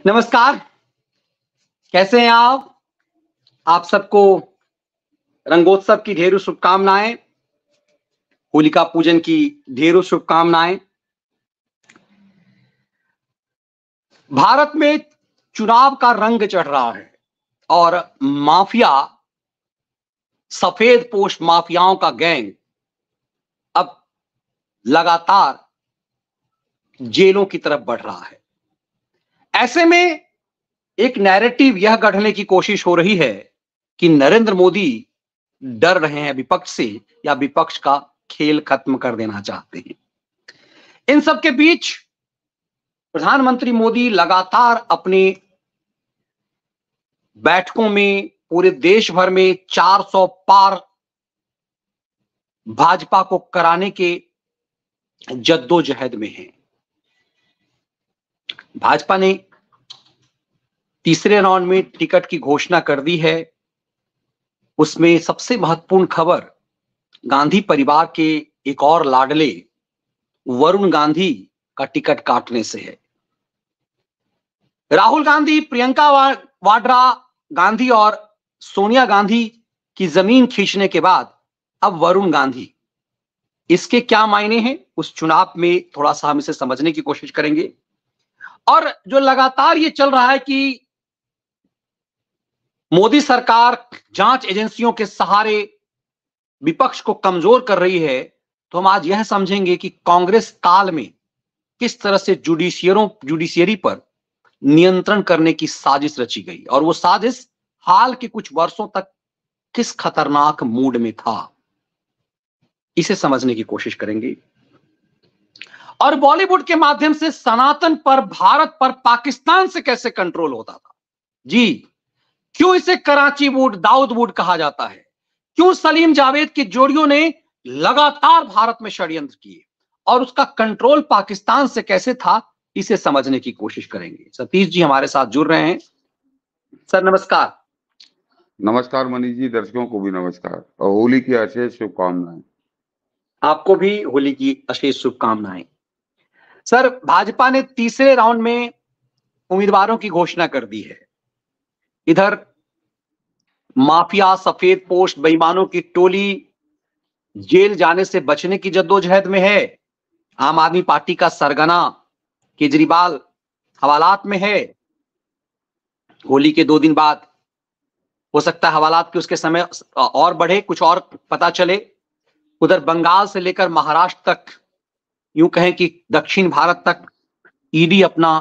नमस्कार, कैसे हैं आप? आप सबको रंगोत्सव की ढेरों शुभकामनाएँ, होलिका पूजन की ढेरों शुभकामनाएँ। भारत में चुनाव का रंग चढ़ रहा है और माफिया, सफेद पोश माफियाओं का गैंग अब लगातार जेलों की तरफ बढ़ रहा है। ऐसे में एक नैरेटिव यह गढ़ने की कोशिश हो रही है कि नरेंद्र मोदी डर रहे हैं विपक्ष से या विपक्ष का खेल खत्म कर देना चाहते हैं। इन सब के बीच प्रधानमंत्री मोदी लगातार अपने बैठकों में पूरे देश भर में 400 पार भाजपा को कराने के जद्दोजहद में हैं। भाजपा ने तीसरे राउंड में टिकट की घोषणा कर दी है। उसमें सबसे महत्वपूर्ण खबर गांधी परिवार के एक और लाडले वरुण गांधी का टिकट काटने से है। राहुल गांधी, प्रियंका वाड्रा गांधी और सोनिया गांधी की जमीन खींचने के बाद अब वरुण गांधी, इसके क्या मायने हैं उस चुनाव में थोड़ा सा हम इसे समझने की कोशिश करेंगे। और जो लगातार ये चल रहा है कि मोदी सरकार जांच एजेंसियों के सहारे विपक्ष को कमजोर कर रही है, तो हम आज यह समझेंगे कि कांग्रेस काल में किस तरह से जुडिशियरी पर नियंत्रण करने की साजिश रची गई और वो साजिश हाल के कुछ वर्षों तक किस खतरनाक मूड में था, इसे समझने की कोशिश करेंगे। और बॉलीवुड के माध्यम से सनातन पर, भारत पर पाकिस्तान से कैसे कंट्रोल होता था। जी, क्यों इसे कराची वुड, दाऊद वुड कहा जाता है? क्यों सलीम जावेद की जोड़ियों ने लगातार भारत में षड्यंत्र किए और उसका कंट्रोल पाकिस्तान से कैसे था, इसे समझने की कोशिश करेंगे। सतीश जी हमारे साथ जुड़ रहे हैं। सर नमस्कार। नमस्कार मनीष जी, दर्शकों को भी नमस्कार और होली की अशेष शुभकामनाएं। आपको भी होली की अशेष शुभकामनाएं। सर, भाजपा ने तीसरे राउंड में उम्मीदवारों की घोषणा कर दी है। इधर माफिया, सफेद पोस्ट बेईमानों की टोली जेल जाने से बचने की जद्दोजहद में है। आम आदमी पार्टी का सरगना केजरीवाल हवालात में है। होली के 2 दिन बाद हो सकता है हवालात की उसके समय और बढ़े, कुछ और पता चले। उधर बंगाल से लेकर महाराष्ट्र तक, यूं कहें कि दक्षिण भारत तक ईडी अपना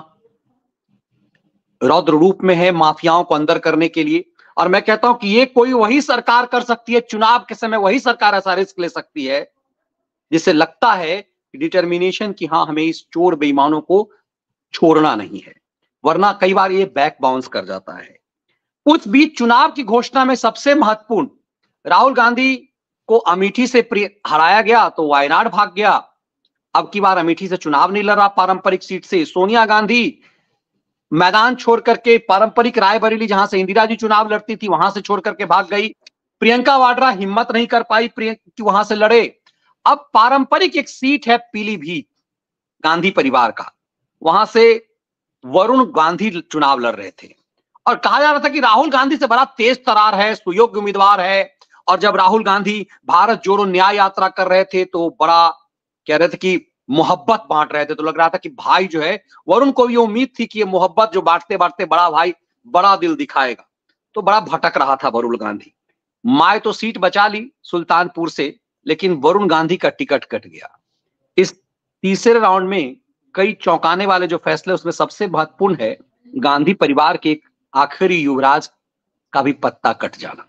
रौद्र रूप में है माफियाओं को अंदर करने के लिए। और मैं कहता हूं कि ये कोई वही सरकार कर सकती है, चुनाव के समय वही सरकार ऐसा रिस्क ले सकती है जिससे लगता है डिटर्मिनेशन कि हाँ, हमें इस चोर बेईमानों को छोड़ना नहीं है, वरना कई बार ये बैक बाउंस कर जाता है। उस बीच चुनाव की घोषणा में सबसे महत्वपूर्ण, राहुल गांधी को अमेठी से हराया गया तो वायनाड भाग गया। अब की बार अमेठी से चुनाव नहीं लड़ रहा पारंपरिक सीट से। सोनिया गांधी मैदान छोड़ करके पारंपरिक रायबरेली, जहां से इंदिरा जी चुनाव लड़ती थी, वहां से छोड़ करके भाग गई। प्रियंका वाड्रा हिम्मत नहीं कर पाई कि वहां से लड़े। अब पारंपरिक एक सीट है पीलीभीत, गांधी परिवार का, वहां से वरुण गांधी चुनाव लड़ रहे थे और कहा जा रहा था कि राहुल गांधी से बड़ा तेज तरार है, सुयोग्य उम्मीदवार है। और जब राहुल गांधी भारत जोड़ो न्याय यात्रा कर रहे थे तो बड़ा कह रहे थे कि मोहब्बत बांट रहे थे, तो लग रहा था कि भाई जो है, वरुण को ये उम्मीद थी कि ये मोहब्बत जो बांटते बांटते बड़ा भाई बड़ा दिल दिखाएगा। तो बड़ा भटक रहा था वरुण गांधी। माए तो सीट बचा ली सुल्तानपुर से, लेकिन वरुण गांधी का टिकट कट गया। इस तीसरे राउंड में कई चौंकाने वाले जो फैसले, उसमें सबसे महत्वपूर्ण है गांधी परिवार के एक आखिरी युवराज का भी पत्ता कट जाना।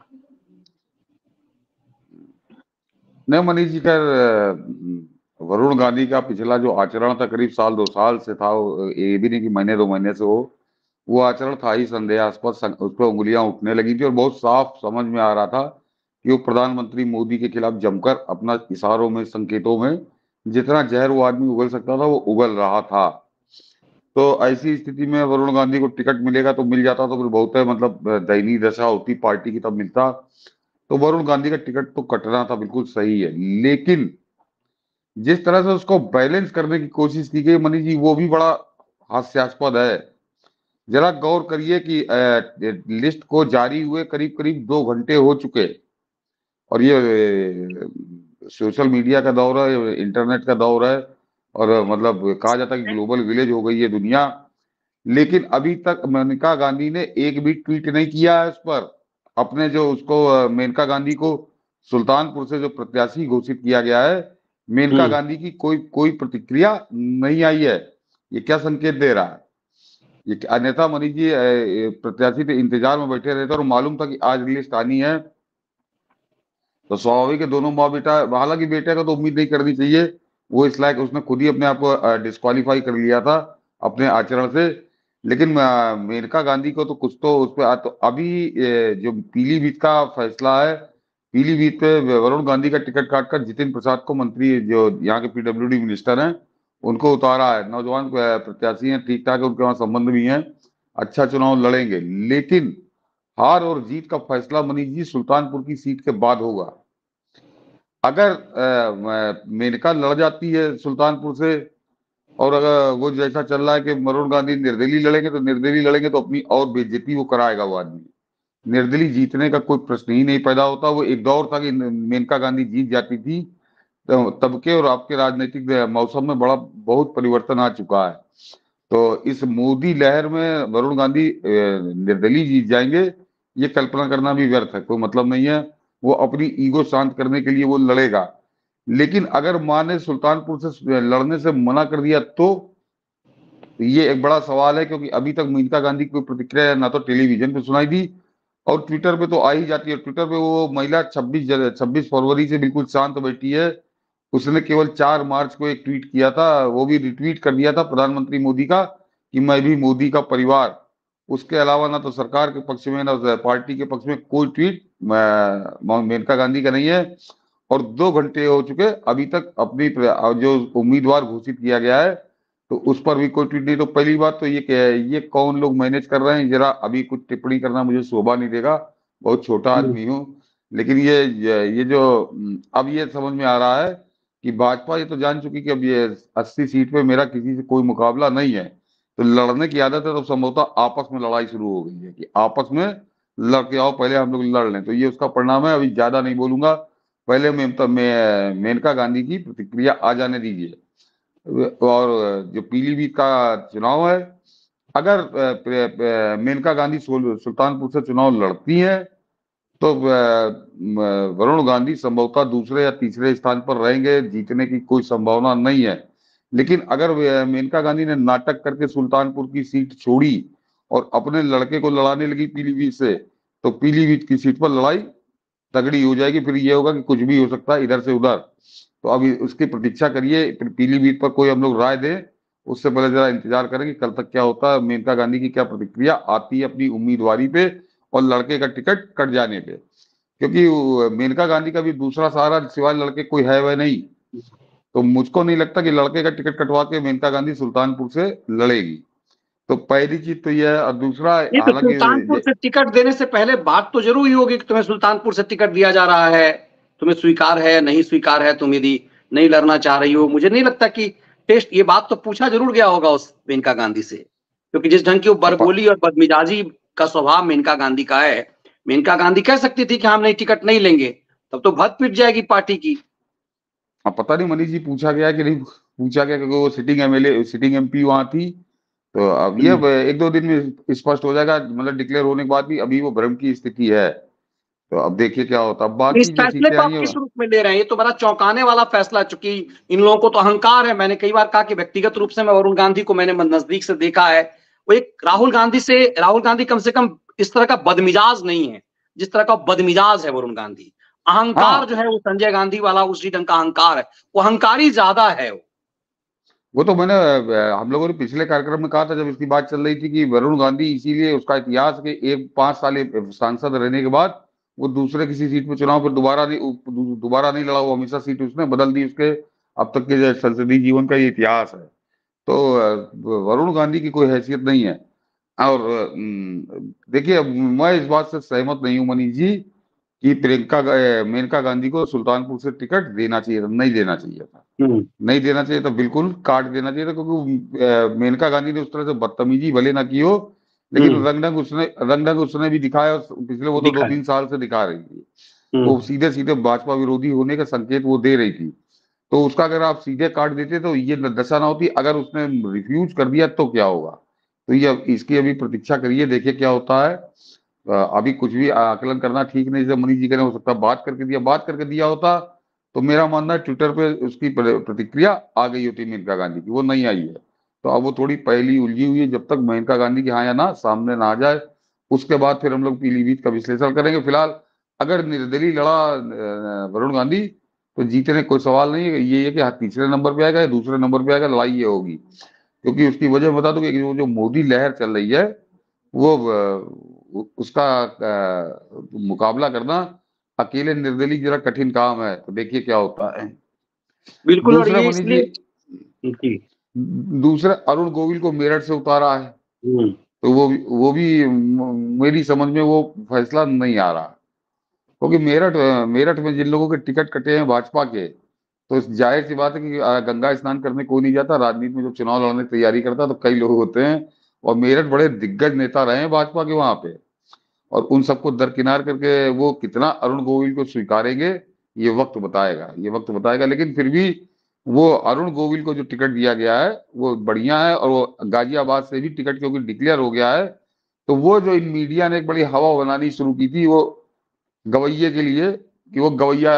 नहीं मनीष जी, खैर वरुण गांधी का पिछला जो आचरण था करीब साल 2 साल से था, ये भी नहीं कि महीने 2 महीने से वो आचरण था ही संदेहास्पद। उस पर उंगलियां उठने लगी थी और बहुत साफ समझ में आ रहा था कि वो प्रधानमंत्री मोदी के खिलाफ जमकर अपना इशारों में, संकेतों में जितना जहर वो आदमी उगल सकता था वो उगल रहा था। तो ऐसी स्थिति में वरुण गांधी को टिकट मिलेगा तो मिल जाता, तो फिर बहुत है, मतलब दयनीय दशा होती पार्टी की तब मिलता। तो वरुण गांधी का टिकट तो कटना था, बिल्कुल सही है। लेकिन जिस तरह से उसको बैलेंस करने की कोशिश की गई मनीष जी, वो भी बड़ा हास्यास्पद है। जरा गौर करिए कि लिस्ट को जारी हुए करीब करीब 2 घंटे हो चुके, और ये सोशल मीडिया का दौर है, इंटरनेट का दौर है, और मतलब कहा जाता है कि ग्लोबल विलेज हो गई है दुनिया। लेकिन अभी तक मेनका गांधी ने एक भी ट्वीट नहीं किया है उस पर। अपने जो उसको मेनका गांधी को सुल्तानपुर से जो प्रत्याशी घोषित किया गया है, मेनका गांधी की कोई कोई प्रतिक्रिया नहीं आई है। ये क्या संकेत दे रहा है? ये अन्यथा मनीष जी प्रत्याशी के इंतजार में बैठे रहते और मालूम था कि आज लिस्ट आनी है, तो स्वाभाविक है दोनों माँ बेटा, हालांकि बेटे का तो उम्मीद नहीं करनी चाहिए, वो इस लायक उसने खुद ही अपने आप को डिस्क्वालीफाई कर लिया था अपने आचरण से। लेकिन मेनका गांधी को तो कुछ तो उस पर तो अभी जो पीलीभीत का फैसला है, पीलीभीत पे वरुण गांधी का टिकट काटकर जितिन प्रसाद को, मंत्री जो यहाँ के पीडब्ल्यूडी मिनिस्टर हैं, उनको उतारा है। नौजवान प्रत्याशी हैं, ठीक ठाक है, उनके वहां संबंध भी हैं, अच्छा चुनाव लड़ेंगे। लेकिन हार और जीत का फैसला मनीष जी सुल्तानपुर की सीट के बाद होगा। अगर मेनका लड़ जाती है सुल्तानपुर से, और अगर वो जैसा चल रहा है कि वरुण गांधी निर्दलीय लड़ेंगे, तो निर्दलीय लड़ेंगे तो अपनी और बेइज्जती वो कराएगा वो आदमी। निर्दलीय जीतने का कोई प्रश्न ही नहीं पैदा होता। वो एक दौर था कि मेनका गांधी जीत जाती थी, तो तब के और आपके राजनीतिक मौसम में बड़ा बहुत परिवर्तन आ चुका है। तो इस मोदी लहर में वरुण गांधी निर्दलीय जीत जाएंगे, ये कल्पना करना भी व्यर्थ है, कोई मतलब नहीं है। वो अपनी ईगो शांत करने के लिए वो लड़ेगा। लेकिन अगर मां ने सुल्तानपुर से लड़ने से मना कर दिया तो ये एक बड़ा सवाल है, क्योंकि अभी तक मेनका गांधी की कोई प्रतिक्रिया ना तो टेलीविजन पे सुनाई दी, और ट्विटर पे तो आ ही जाती है। ट्विटर पे वो महिला 26 फरवरी से बिल्कुल शांत बैठी है। उसने केवल 4 मार्च को एक ट्वीट किया था, वो भी रिट्वीट कर दिया था प्रधानमंत्री मोदी का, कि मैं भी मोदी का परिवार। उसके अलावा ना तो सरकार के पक्ष में ना पार्टी के पक्ष में कोई ट्वीट मेनका गांधी का नहीं है। और 2 घंटे हो चुके, अभी तक अपनी जो उम्मीदवार घोषित किया गया है, तो उस पर भी कोई ट्वीट नहीं। तो पहली बात तो ये क्या है, ये कौन लोग मैनेज कर रहे हैं, जरा अभी कुछ टिप्पणी करना मुझे शोभा नहीं देगा, बहुत छोटा आदमी हूँ। लेकिन ये जो अब ये समझ में आ रहा है कि भाजपा ये तो जान चुकी कि अब ये 80 सीट पे मेरा किसी से कोई मुकाबला नहीं है, तो लड़ने की आदत है। तो संभवतः आपस में लड़ाई शुरू हो गई है कि आपस में लड़ के आओ, पहले हम लोग लड़ लें। तो ये उसका परिणाम है। अभी ज्यादा नहीं बोलूंगा, पहले मेनका गांधी की प्रतिक्रिया आ जाने दीजिए। और जो पीलीभीत का चुनाव है, अगर मेनका गांधी सुल्तानपुर से चुनाव लड़ती है, तो वरुण गांधी संभवतः दूसरे या तीसरे स्थान पर रहेंगे, जीतने की कोई संभावना नहीं है। लेकिन अगर मेनका गांधी ने नाटक करके सुल्तानपुर की सीट छोड़ी और अपने लड़के को लड़ाने लगी पीलीभीत से, तो पीलीभीत की सीट पर लड़ाई तगड़ी हो जाएगी। फिर ये होगा कि कुछ भी हो सकता है इधर से उधर। तो अभी उसकी प्रतीक्षा करिए, फिर पीलीभीत पर कोई हम लोग राय दे, उससे पहले जरा इंतजार करेंगे कल तक क्या होता है, मेनका गांधी की क्या प्रतिक्रिया आती है अपनी उम्मीदवारी पे और लड़के का टिकट कट जाने पे। क्योंकि मेनका गांधी का भी दूसरा सहारा सिवाय लड़के कोई है वह नहीं। तो मुझको नहीं लगता कि लड़के का टिकट कटवा के मेनका गांधी सुल्तानपुर से लड़ेगी। तो पहली चीज तो यह है। और दूसरा, नहीं तो सुल्तानपुर हालांकि से टिकट देने से पहले बात तो जरूर ही होगी कि तुम्हें सुल्तानपुर से टिकट दिया जा रहा है, तुम्हें स्वीकार है नहीं स्वीकार है, तुम यदि नहीं लड़ना चाह रही हो। मुझे नहीं लगता कि टेस्ट ये बात तो पूछा जरूर गया होगा उस मेनका गांधी से, क्योंकि जिस ढंग की वो बरबोली और बदमिजाजी का स्वभाव मेनका गांधी का है, मेनका गांधी कह सकती थी कि हम नहीं टिकट नहीं लेंगे, तब तो भद पिट जाएगी पार्टी की। पता नहीं मनीष जी पूछा गया कि नहीं पूछा गया, क्योंकि वो सिटिंग एमएलए सिटिंग एमपी वहां थी। तो अब ये 1-2 दिन में स्पष्ट हो जाएगा, मतलब डिक्लेयर होने के बाद भी अभी वो भ्रम की स्थिति है। तो अब देखिए क्या होता है। इस बाकी जो फैसले सीटें को आई आप हैं, किस रूप में ले रहे हैं? ये तो बड़ा चौंकाने वाला फैसला, चूंकि इन लोगों को तो अहंकार है। मैंने कई बार कहा कि व्यक्तिगत रूप से मैं वरुण गांधी को मैंने नजदीक से देखा है। वो एक राहुल गांधी कम से कम इस तरह का बदमिजाज नहीं है जिस तरह का बदमिजाज है वरुण गांधी। अहंकार जो हाँ है वो संजय गांधी वाला उसी ढंग का अहंकार है, वो अहंकारी ज्यादा है वो तो मैंने हम लोगों ने पिछले कार्यक्रम में कहा था जब इसकी बात चल रही थी कि वरुण गांधी इसीलिए उसका इतिहास के 5 साल सांसद रहने के बाद वो दूसरे किसी सीट पे चुनाव पर दोबारा नहीं लड़ा। वो हमेशा सीट उसने बदल दी। उसके अब तक के जो संसदीय जीवन का ये इतिहास है। तो वरुण गांधी की कोई हैसियत नहीं है। और देखिए, अब मैं इस बात से सहमत नहीं हूँ मनीष जी कि मेनका गांधी को सुल्तानपुर से टिकट देना चाहिए था, नहीं देना चाहिए था। नहीं देना चाहिए था, बिल्कुल काट देना चाहिए था। क्योंकि मेनका गांधी ने उस तरह से बदतमीजी भले ना की हो, लेकिन रंग उसने भी दिखाया, पिछले वो तो 2-3 साल से दिखा रही थी। वो सीधे सीधे भाजपा विरोधी होने का संकेत वो दे रही थी। तो उसका अगर आप सीधे काट देते तो ये दशा ना होती। अगर उसने रिफ्यूज कर दिया तो क्या होगा? तो ये इसकी अभी प्रतीक्षा करिए, देखिए क्या होता है। अभी कुछ भी आकलन करना ठीक नहीं। जैसे मनीष जी कह रहे, हो सकता बात करके दिया होता तो मेरा मानना है ट्विटर पे उसकी प्रतिक्रिया आ गई होती मेनका गांधी की, वो नहीं आई है। तो अब वो थोड़ी पहली उलझी हुई है। जब तक मेनका गांधी की हाँ या ना सामने ना आ जाए, उसके बाद फिर हम लोग पीलीभीत का विश्लेषण करेंगे। फिलहाल अगर निर्दलीय लड़ा वरुण गांधी तो जीतने कोई सवाल नहीं है। ये है कि तीसरे नंबर पे आएगा या दूसरे नंबर पे आएगा, लड़ाई ये होगी। क्योंकि उसकी वजह बता दूं कि वो जो मोदी लहर चल रही है वो उसका मुकाबला करना अकेले निर्दलीय जरा कठिन काम है। तो देखिए क्या होता है। बिल्कुल। दूसरा मनीष जी, दूसरा अरुण गोविल को मेरठ से उतारा है। तो वो भी मेरी समझ में वो फैसला नहीं आ रहा, क्योंकि मेरठ में जिन लोगों के टिकट कटे हैं भाजपा के, तो जाहिर सी बात है कि गंगा स्नान करने कोई नहीं जाता। राजनीति में जब चुनाव लड़ने की तैयारी करता तो कई लोग होते हैं, और मेरठ बड़े दिग्गज नेता रहे हैं भाजपा के वहां पे। और उन सबको दरकिनार करके वो कितना अरुण गोविल को स्वीकारेंगे ये वक्त बताएगा। लेकिन फिर भी वो अरुण गोविल को जो टिकट दिया गया है वो बढ़िया है। और वो गाजियाबाद से भी टिकट क्योंकि डिक्लेयर हो गया है, तो वो जो इन मीडिया ने एक बड़ी हवा बनानी शुरू की थी वो गवैये के लिए, कि वो गवैया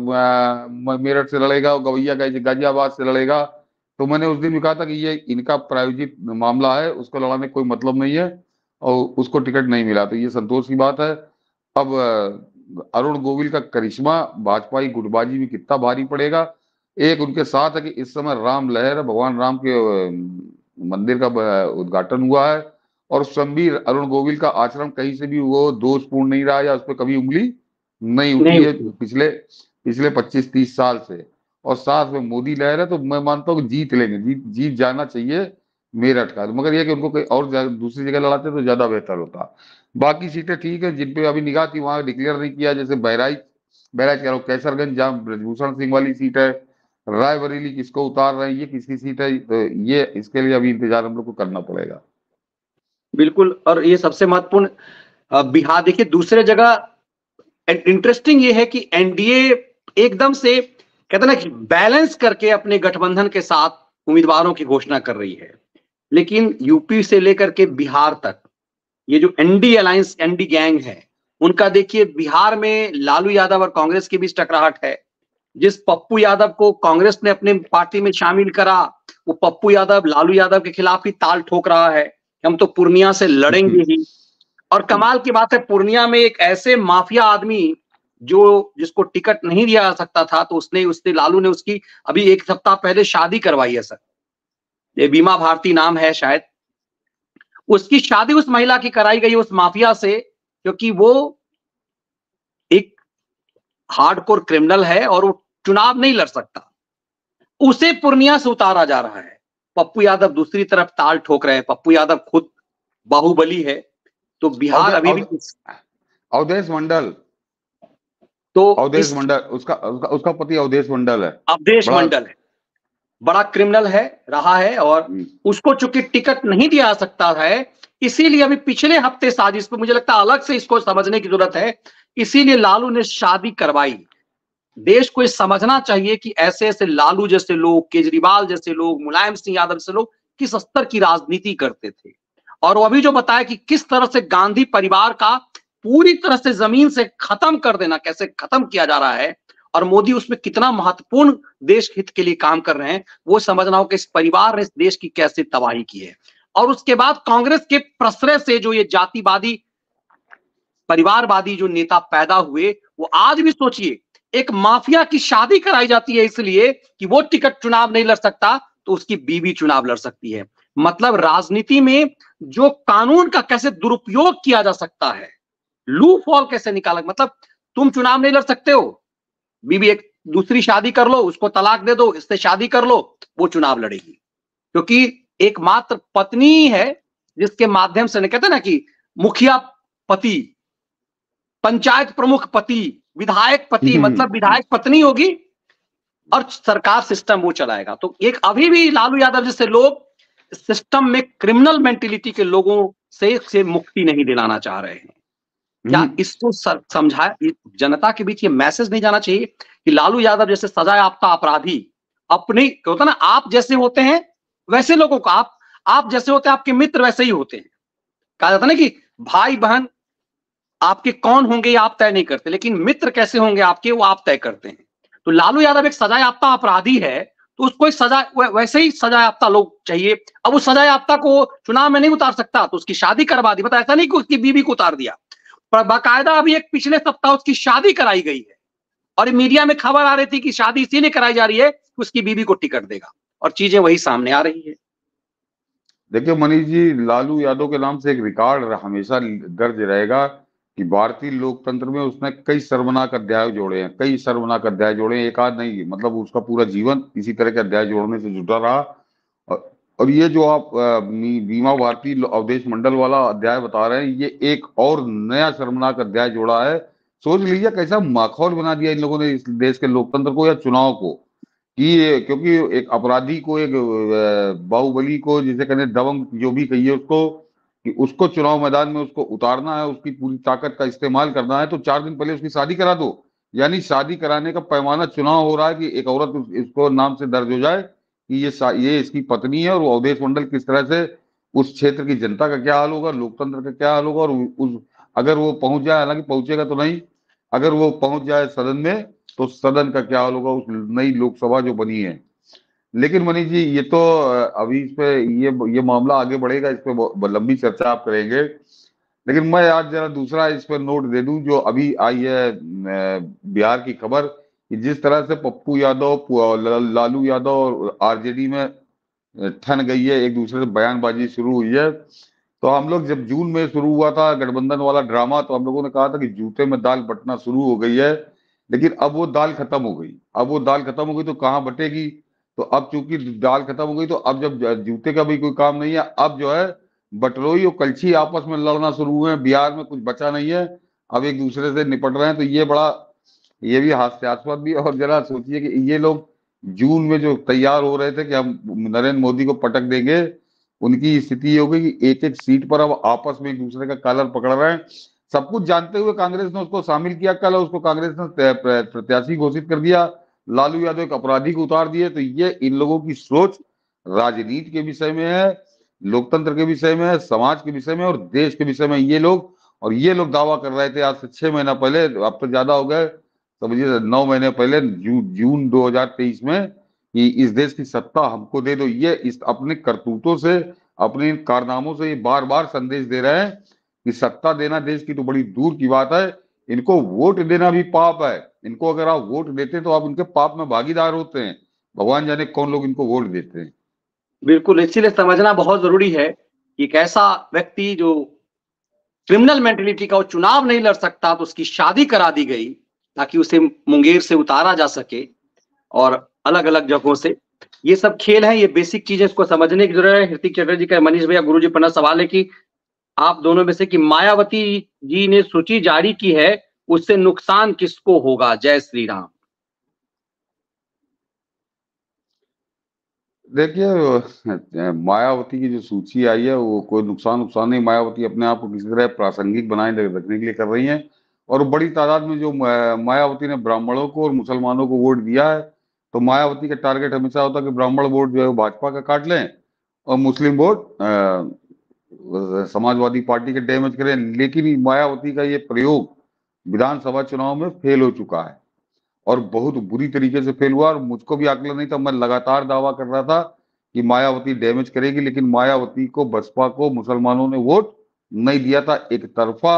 मेरठ से लड़ेगा, गवैया गाजियाबाद से लड़ेगा। तो मैंने उस दिन भी कहा था कि ये इनका प्रायोजित मामला है, उसको लड़ाने कोई मतलब नहीं है, और उसको टिकट नहीं मिला। तो ये संतोष की बात है। अब अरुण गोविल का करिश्मा भाजपा की गुटबाजी में कितना भारी पड़ेगा। एक उनके साथ है कि इस समय राम लहर, भगवान राम के मंदिर का उद्घाटन हुआ है, और स्वयं अरुण गोविल का आचरण कहीं से भी वो दोषपूर्ण नहीं रहा, या उस पर कभी उंगली नहीं उठी है पिछले 25-30 साल से। और साथ में मोदी लहर है, तो मैं मानता हूँ कि जीत लेंगे, जीत जाना चाहिए मेरठ का। मगर ये कि उनको कहीं और दूसरी जगह लड़ाते तो ज्यादा बेहतर होता। बाकी सीटें ठीक है, जिन पे अभी निगाह थी वहां डिक्लेयर नहीं किया, जैसे बहराइच कह रहा हूँ, कैसरगंज जहाँ ब्रजभूषण सिंह वाली सीट है, रायबरेली किसको उतार रहे हैं, ये किसकी सीट है, तो ये इसके लिए अभी इंतजार हम लोग को करना पड़ेगा। बिल्कुल। और ये सबसे महत्वपूर्ण बिहार, देखिए दूसरे जगह इंटरेस्टिंग ये है कि एनडीए एकदम से कहते ना कि बैलेंस करके अपने गठबंधन के साथ उम्मीदवारों की घोषणा कर रही है। लेकिन यूपी से लेकर के बिहार तक ये जो एनडी अलायंस, एनडी गैंग है, उनका देखिए बिहार में लालू यादव और कांग्रेस के बीच टकराहट है। जिस पप्पू यादव को कांग्रेस ने अपने पार्टी में शामिल करा, वो पप्पू यादव लालू यादव के खिलाफ ही ताल ठोक रहा है, हम तो पूर्णिया से लड़ेंगे ही। और कमाल की बात है, पूर्णिया में एक ऐसे माफिया आदमी जिसको टिकट नहीं दिया जा सकता था, तो उसने लालू ने उसकी अभी 1 सप्ताह पहले शादी करवाई है सर। ये बीमा भारती नाम है शायद, उसकी शादी उस महिला की कराई गई उस माफिया से, क्योंकि वो एक हार्डकोर क्रिमिनल है और वो चुनाव नहीं लड़ सकता। उसे पूर्णिया से उतारा जा रहा है। पप्पू यादव दूसरी तरफ ताल ठोक रहे हैं। पप्पू यादव खुद बाहुबली है। तो बिहार अभी भी अवधेश मंडल, उसका पति अवधेश मंडल है। अवधेश मंडल है, बड़ा क्रिमिनल है, रहा है, और उसको चूंकि टिकट नहीं दिया जा सकता है, इसीलिए अभी पिछले हफ्ते साजिश पे मुझे लगता है अलग से इसको समझने की जरूरत है। इसीलिए लालू ने शादी करवाई। देश को ये समझना चाहिए कि ऐसे ऐसे लालू जैसे लोग, केजरीवाल जैसे लोग, मुलायम सिंह यादव जैसे लोग किस स्तर की राजनीति करते थे। और वो अभी जो बताया कि किस तरह से गांधी परिवार का पूरी तरह से जमीन से खत्म कर देना कैसे खत्म किया जा रहा है, और मोदी उसमें कितना महत्वपूर्ण देश हित के लिए काम कर रहे हैं, वो समझना हो कि इस परिवार ने इस देश की कैसे तबाही की है। और उसके बाद कांग्रेस के प्रश्रय से जो ये जातिवादी, परिवारवादी जो नेता पैदा हुए, वो आज भी सोचिए एक माफिया की शादी कराई जाती है इसलिए कि वो टिकट चुनाव नहीं लड़ सकता, तो उसकी बीवी चुनाव लड़ सकती है। मतलब राजनीति में जो कानून का कैसे दुरुपयोग किया जा सकता है, लूप होल कैसे निकाला। मतलब तुम चुनाव नहीं लड़ सकते हो, बीवी एक दूसरी शादी कर लो, उसको तलाक दे दो, इससे शादी कर लो, वो चुनाव लड़ेगी। क्योंकि एकमात्र पत्नी है जिसके माध्यम से, कहते ना कि मुखिया पति, पंचायत प्रमुख पति, विधायक पति, मतलब विधायक पत्नी होगी और सरकार सिस्टम वो चलाएगा। तो एक अभी भी लालू यादव जैसे लोग सिस्टम में क्रिमिनल मेंटेलिटी के लोगों से मुक्ति नहीं दिलाना चाह रहे हैं। क्या इसको समझा जनता के बीच ये मैसेज नहीं जाना चाहिए कि लालू यादव जैसे सजायाफ्ता अपराधी अपने होता ना, आप जैसे होते हैं वैसे लोगों को, आप जैसे होते हैं आपके मित्र वैसे ही होते हैं। कहा जाता ना कि भाई बहन आपके कौन होंगे ये आप तय नहीं करते, लेकिन मित्र कैसे होंगे आपके वो आप तय करते हैं। तो लालू यादव एक सजायाफ्ता अपराधी है, तो उसको एक सजा वैसे ही सजायाफ्ता लोग चाहिए। अब उस सजायाफ्ता को चुनाव में नहीं उतार सकता तो उसकी शादी करवा दी। मतलब ऐसा नहीं कि उसकी बीवी को उतार दिया, पर बाकायदा अभी एक पिछले सप्ताह उसकी शादी कराई गई है और मीडिया में खबर आ रही थी कि शादी इसीलिए कराई जा रही है कि उसकी बीवी को टिकट देगा, और चीजें वही सामने आ रही है। देखिए मनीष जी, लालू यादव के नाम से एक रिकॉर्ड हमेशा दर्ज रहेगा कि भारतीय लोकतंत्र में उसने कई शर्मनाक अध्याय जोड़े हैं, कई शर्मनाक अध्याय जोड़े हैं, एक आध नहीं, मतलब उसका पूरा जीवन इसी तरह के अध्याय जोड़ने से जुटा रहा। और ये जो आप बीमा भारती अवधेश मंडल वाला अध्याय बता रहे हैं, ये एक और नया शर्मनाक अध्याय जोड़ा है। सोच लीजिए कैसा माहौल बना दिया इन लोगों ने इस देश के लोकतंत्र को या चुनाव को, कि क्योंकि एक अपराधी को, एक बाहुबली को, जिसे कहते दबंग जो भी कहिए उसको, कि उसको चुनाव मैदान में उसको उतारना है, उसकी पूरी ताकत का इस्तेमाल करना है, तो 4 दिन पहले उसकी शादी करा दो। यानी शादी कराने का पैमाना चुनाव हो रहा है कि एक औरत इसको नाम से दर्ज हो जाए कि ये इसकी पत्नी है। और वो अवधेश मंडल किस तरह से, उस क्षेत्र की जनता का क्या हाल होगा, लोकतंत्र का क्या हाल होगा, और उस अगर वो पहुंच जाए, हालांकि पहुंचेगा तो नहीं, अगर वो पहुंच जाए सदन में तो सदन का क्या हाल होगा उस नई लोकसभा जो बनी है। लेकिन मनीष जी, ये तो अभी इस पे ये मामला आगे बढ़ेगा, इस पे लंबी चर्चा आप करेंगे। लेकिन मैं आज जरा दूसरा इस पर नोट दे दूं, जो अभी आई है बिहार की खबर, कि जिस तरह से पप्पू यादव, लालू यादव और आरजेडी में ठन गई है, एक दूसरे से बयानबाजी शुरू हुई है। तो हम लोग जब जून में शुरू हुआ था गठबंधन वाला ड्रामा, तो हम लोगों ने कहा था कि जूते में दाल बटना शुरू हो गई है। लेकिन अब वो दाल खत्म हो गई, अब वो दाल खत्म हो गई तो कहाँ बटेगी। तो अब चूंकि दाल खत्म हो गई, तो अब जब जूते का भी कोई काम नहीं है, अब जो है बटरोई और कलछी आपस में लड़ना शुरू हुए हैं। बिहार में कुछ बचा नहीं है, अब एक दूसरे से निपट रहे हैं। तो ये भी हास्यास्पद भी। और जरा सोचिए कि ये लोग जून में जो तैयार हो रहे थे कि हम नरेंद्र मोदी को पटक देंगे, उनकी स्थिति हो गई कि एक एक सीट पर अब आपस में एक दूसरे का कॉलर पकड़ रहे हैं। सब कुछ जानते हुए कांग्रेस ने उसको शामिल किया, कल उसको कांग्रेस ने प्रत्याशी घोषित कर दिया, लालू यादव एक अपराधी को उतार दिए। तो ये इन लोगों की सोच राजनीति के विषय में है, लोकतंत्र के विषय में है, समाज के विषय में और देश के विषय में। ये लोग दावा कर रहे थे आज से 6 महीना पहले, अब तो ज्यादा हो गए, समझिए 9 महीने पहले, जून 2023 में, कि इस देश की सत्ता हमको दे दो। ये इस अपने करतूतों से, अपने इन कारनामों से ये बार बार संदेश दे रहे हैं कि सत्ता देना देश की तो बड़ी दूर की बात है, इनको वोट देना भी पाप है। इनको अगर आप वोट देते हैं तो आप इनके पाप में भागीदार होते हैं। भगवान जाने कौन लोग इनको वोट देते हैं। बिल्कुल, इसीलिए समझना बहुत जरूरी है कि एक ऐसा व्यक्ति जो क्रिमिनल मेंटेलिटी का, वो चुनाव नहीं लड़ सकता, तो उसकी शादी करा दी गई ताकि उसे मुंगेर से उतारा जा सके और अलग अलग जगहों से। ये सब खेल है, ये बेसिक चीजें इसको समझने की जरूरत है। ऋतिक चटर्जी का, मनीष भैया, गुरुजी पन्ना सवाल है कि आप दोनों में से कि मायावती जी ने सूची जारी की है, उससे नुकसान किसको होगा? जय श्री राम। देखिए मायावती की जो सूची आई है वो कोई नुकसान नहीं, मायावती अपने आप को किसी तरह प्रासंगिक बनाए रखने के लिए कर रही हैं। और बड़ी तादाद में जो मायावती ने ब्राह्मणों को और मुसलमानों को वोट दिया है, तो मायावती का टारगेट हमेशा होता है कि ब्राह्मण वोट जो है वो भाजपा का काट लें और मुस्लिम वोट समाजवादी पार्टी के डैमेज करें। लेकिन मायावती का ये प्रयोग विधानसभा चुनाव में फेल हो चुका है और बहुत बुरी तरीके से फेल हुआ। और मुझको भी आकलन नहीं था, मैं लगातार दावा कर रहा था कि मायावती डैमेज करेगी, लेकिन मायावती को, बसपा को मुसलमानों ने वोट नहीं दिया था। एक तरफा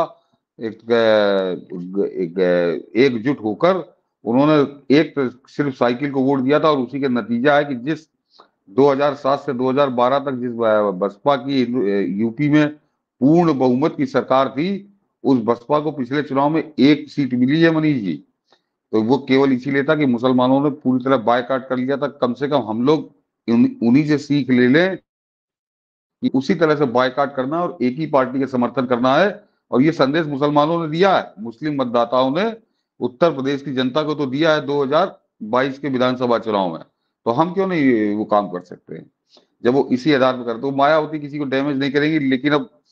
एकजुट होकर उन्होंने एक सिर्फ साइकिल को वोट दिया था। और उसी के नतीजा है कि जिस 2007 से 2012 तक जिस बसपा की यूपी में पूर्ण बहुमत की सरकार थी, उस बसपा को पिछले चुनाव में 1 सीट मिली है मनीष जी। तो वो केवल इसीलिए था कि मुसलमानों ने पूरी तरह बायकॉट कर लिया था। कम से कम हम लोग उन्हीं से सीख ले लें कि उसी तरह से बायकॉट करना और एक ही पार्टी के समर्थन करना है। और ये संदेश मुसलमानों ने दिया है, मुस्लिम मतदाताओं ने उत्तर प्रदेश की जनता को तो दिया है 2022 के विधानसभा चुनाव में। तो हम क्यों नहीं वो काम कर सकते हैं। जब वो इसी आधार पर करते, तो मायावती किसी को डैमेज नहीं करेंगी, लेकिन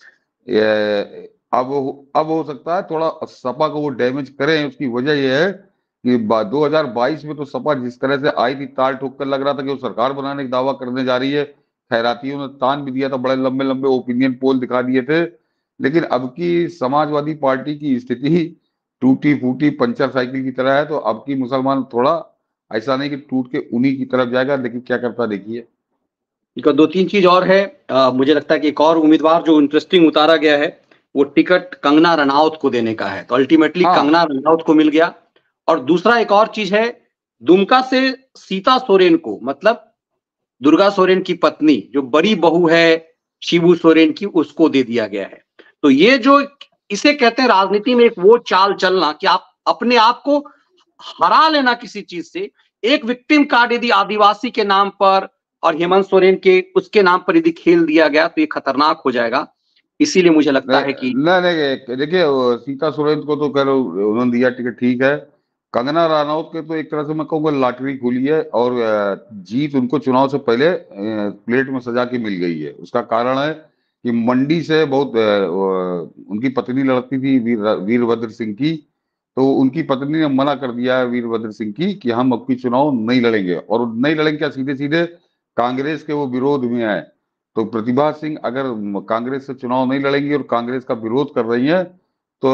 अब हो सकता है थोड़ा सपा को वो डैमेज करें। उसकी वजह यह है कि 2022 में तो सपा जिस तरह से आई थी, ताल ठोक कर लग रहा था कि वो सरकार बनाने का दावा करने जा रही है। खैरातियों ने तान भी दिया था, बड़े लंबे लंबे ओपिनियन पोल दिखा दिए थे। लेकिन अब की समाजवादी पार्टी की स्थिति टूटी फूटी पंचर साइकिल की तरह है। तो अब की मुसलमान थोड़ा ऐसा नहीं कि टूट के उन्हीं की तरफ जाएगा, लेकिन क्या करता देखिए। इनका दो तीन चीज और है। मुझे लगता है कि एक और उम्मीदवार जो इंटरेस्टिंग उतारा गया है, वो टिकट कंगना रनौत को देने का है। तो अल्टीमेटली हाँ, कंगना रनौत को मिल गया। और दूसरा एक और चीज है, दुमका से सीता सोरेन को, मतलब दुर्गा सोरेन की पत्नी जो बड़ी बहू है शिबू सोरेन की, उसको दे दिया गया है। तो ये जो, इसे कहते हैं राजनीति में एक वो चाल चलना कि आप अपने आप को हरा लेना किसी चीज से। एक विक्टिम कार्ड यदि आदिवासी के नाम पर और हेमंत सोरेन के उसके नाम पर यदि खेल दिया गया तो ये खतरनाक हो जाएगा। इसीलिए मुझे लगता है कि नहीं नहीं, देखिए सीता सोरेन को तो कह उन्होंने दिया टिकट, ठीक है। कंगना रनौत के तो एक तरह से मैं कहूँगा लॉटरी खुली है, और जीत उनको चुनाव से पहले प्लेट में सजा के मिल गई है। उसका कारण है कि मंडी से बहुत उनकी पत्नी लड़ती थी वीरभद्र सिंह की। तो उनकी पत्नी ने मना कर दिया है वीरभद्र सिंह की कि हम अब की चुनाव नहीं लड़ेंगे, और नहीं लड़ेंगे क्या, सीधे सीधे कांग्रेस के वो विरोध में है। तो प्रतिभा सिंह अगर कांग्रेस से चुनाव नहीं लड़ेंगी और कांग्रेस का विरोध कर रही है, तो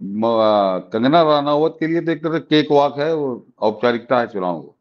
कंगना रनावत के लिए तो एक तरह से केक वॉक है, वो औपचारिकता है चुनाव को।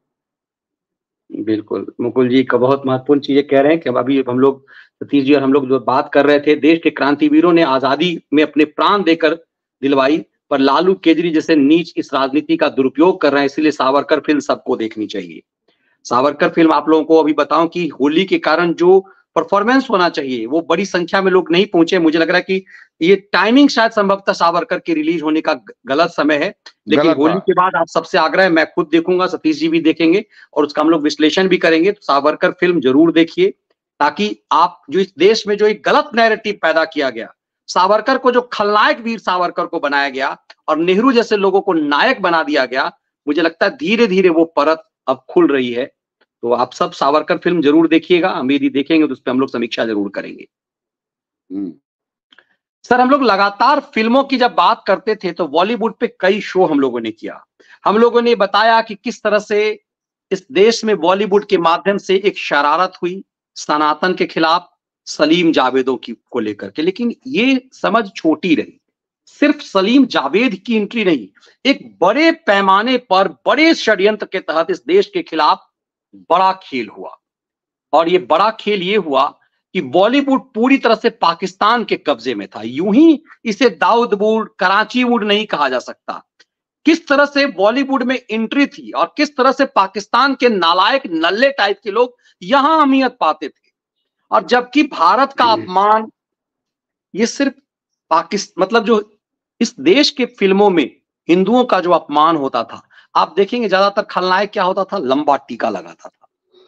बिल्कुल मुकुल जी का बहुत महत्वपूर्ण चीजें कह रहे हैं कि अब अभी हम लोग, सतीश जी और हम लोग जो बात कर रहे थे, देश के क्रांतिवीरों ने आजादी में अपने प्राण देकर दिलवाई, पर लालू केजरी जैसे नीच इस राजनीति का दुरुपयोग कर रहे हैं। इसलिए सावरकर फिल्म सबको देखनी चाहिए। सावरकर फिल्म आप लोगों को अभी बताऊं कि होली के कारण जो परफॉर्मेंस होना चाहिए वो बड़ी संख्या में लोग नहीं पहुंचे। मुझे लग रहा है कि ये टाइमिंग शायद संभवतः सावरकर के रिलीज होने का गलत समय है। लेकिन गलत था। होली के बाद आप सबसे आग्रह है, मैं खुद देखूंगा, सतीश जी भी देखेंगे और उसका हम लोग विश्लेषण भी करेंगे। तो सावरकर फिल्म जरूर देखिए, ताकि आप जो इस देश में जो एक गलत नैरेटिव पैदा किया गया, सावरकर को जो खलनायक वीर सावरकर को बनाया गया और नेहरू जैसे लोगों को नायक बना दिया गया, मुझे लगता है धीरे धीरे वो परत अब खुल रही है। तो आप सब सावरकर फिल्म जरूर देखिएगा, हम यदि देखेंगे तो उस पर हम लोग समीक्षा जरूर करेंगे। हम्म। सर, हम लोग लगातार फिल्मों की जब बात करते थे तो बॉलीवुड पे कई शो हम लोगों ने किया। हम लोगों ने बताया कि किस तरह से इस देश में बॉलीवुड के माध्यम से एक शरारत हुई सनातन के खिलाफ, सलीम जावेदों की को लेकर के। लेकिन ये समझ छोटी रही, सिर्फ सलीम जावेद की एंट्री नहीं, एक बड़े पैमाने पर बड़े षड्यंत्र के तहत इस देश के खिलाफ बड़ा खेल हुआ। और ये बड़ा खेल ये हुआ कि बॉलीवुड पूरी तरह से पाकिस्तान के कब्जे में था। यूं ही इसे दाऊद वुड, कराची वुड नहीं कहा जा सकता। किस तरह से बॉलीवुड में एंट्री थी और किस तरह से पाकिस्तान के नालायक नल्ले टाइप के लोग यहां अहमियत पाते थे। और जबकि भारत का अपमान, ये सिर्फ पाकिस्तान, मतलब जो इस देश के फिल्मों में हिंदुओं का जो अपमान होता था, आप देखेंगे ज्यादातर खलनायक क्या होता था, लंबा टीका लगाता था।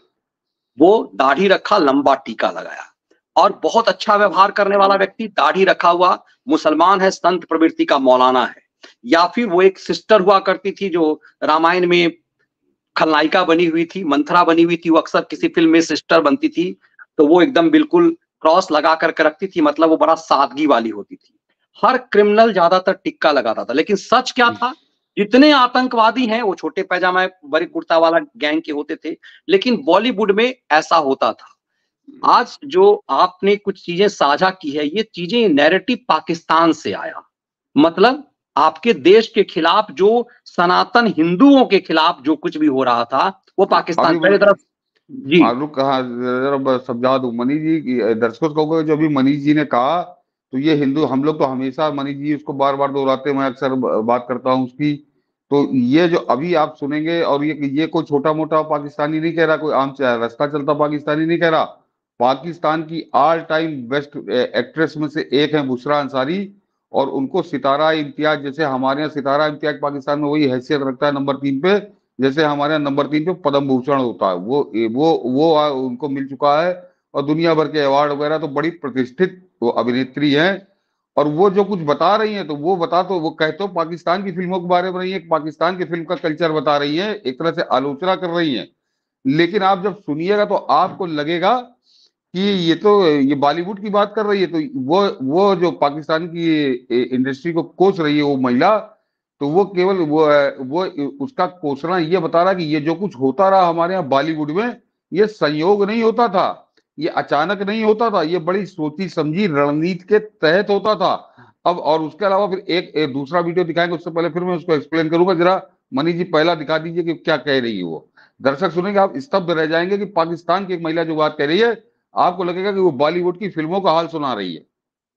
वो दाढ़ी रखा, लंबा टीका लगाया, और बहुत अच्छा व्यवहार करने वाला व्यक्ति, दाढ़ी रखा हुआ, मुसलमान है, संत प्रवृत्ति का मौलाना है। या फिर वो एक सिस्टर हुआ करती थी जो रामायण में खलनायिका बनी हुई थी, मंथरा बनी हुई थी, वो अक्सर किसी फिल्म में सिस्टर बनती थी, तो वो एकदम बिल्कुल क्रॉस लगा करके रखती थी, मतलब वो बड़ा सादगी वाली होती थी। हर क्रिमिनल ज्यादातर टिक्का लगाता था। लेकिन सच क्या था, जितने आतंकवादी हैं वो छोटे पैजामा बड़े कुर्ता वाला गैंग के होते थे। लेकिन बॉलीवुड में ऐसा होता था। आज जो आपने कुछ चीजें साझा की है, ये चीजें नैरेटिव पाकिस्तान से आया, मतलब आपके देश के खिलाफ, जो सनातन हिंदुओं के खिलाफ जो कुछ भी हो रहा था वो पाकिस्तान पहले तरफ। जी मारूफ कहा, जरा समझा दूं मनीष जी की दर्शकों को, जो अभी मनीष जी ने कहा, तो ये हिंदू, हम लोग तो हमेशा मनीष जी उसको बार बार दोहराते हैं, मैं अक्सर बात करता हूं उसकी। तो ये जो अभी आप सुनेंगे, और ये कोई छोटा मोटा पाकिस्तानी नहीं कह रहा, कोई आम रास्ता चलता पाकिस्तानी नहीं कह रहा। पाकिस्तान की ऑल टाइम बेस्ट एक्ट्रेस में से एक है बुशरा अंसारी, और उनको सितारा इम्तियाज, जैसे हमारे यहाँ सितारा इम्तियाज पाकिस्तान में वही हैसियत रखता है नंबर 3 पे, जैसे हमारे यहाँ नंबर 3 पे पद्म भूषण होता है, उनको मिल चुका है। और दुनिया भर के अवार्ड वगैरह, तो बड़ी प्रतिष्ठित वो अभिनेत्री है। और वो जो कुछ बता रही है, तो वो कहते हो पाकिस्तान की फिल्मों के बारे में नहीं है, पाकिस्तान की फिल्म का कल्चर बता रही है, एक तरह से आलोचना कर रही है। लेकिन आप जब सुनिएगा तो आपको लगेगा कि ये बॉलीवुड की बात कर रही है, तो वो जो पाकिस्तान की इंडस्ट्री को कोस रही है वो महिला, तो वो केवल वो उसका कोसना ये बता रहा कि ये जो कुछ होता रहा हमारे यहाँ बॉलीवुड में, ये संयोग नहीं होता था, ये अचानक नहीं होता था, ये बड़ी सोची समझी रणनीति के तहत होता था। अब और उसके अलावा फिर एक दूसरा वीडियो दिखाएंगे, उससे पहले फिर मैं उसको एक्सप्लेन करूंगा। जरा मनीष जी पहला दिखा दीजिए कि क्या कह रही है वो। दर्शक सुनेंगे, आप स्तब्ध रह जाएंगे कि पाकिस्तान की एक महिला जो बात कह रही है, आपको लगेगा कि वो बॉलीवुड की फिल्मों का हाल सुना रही है।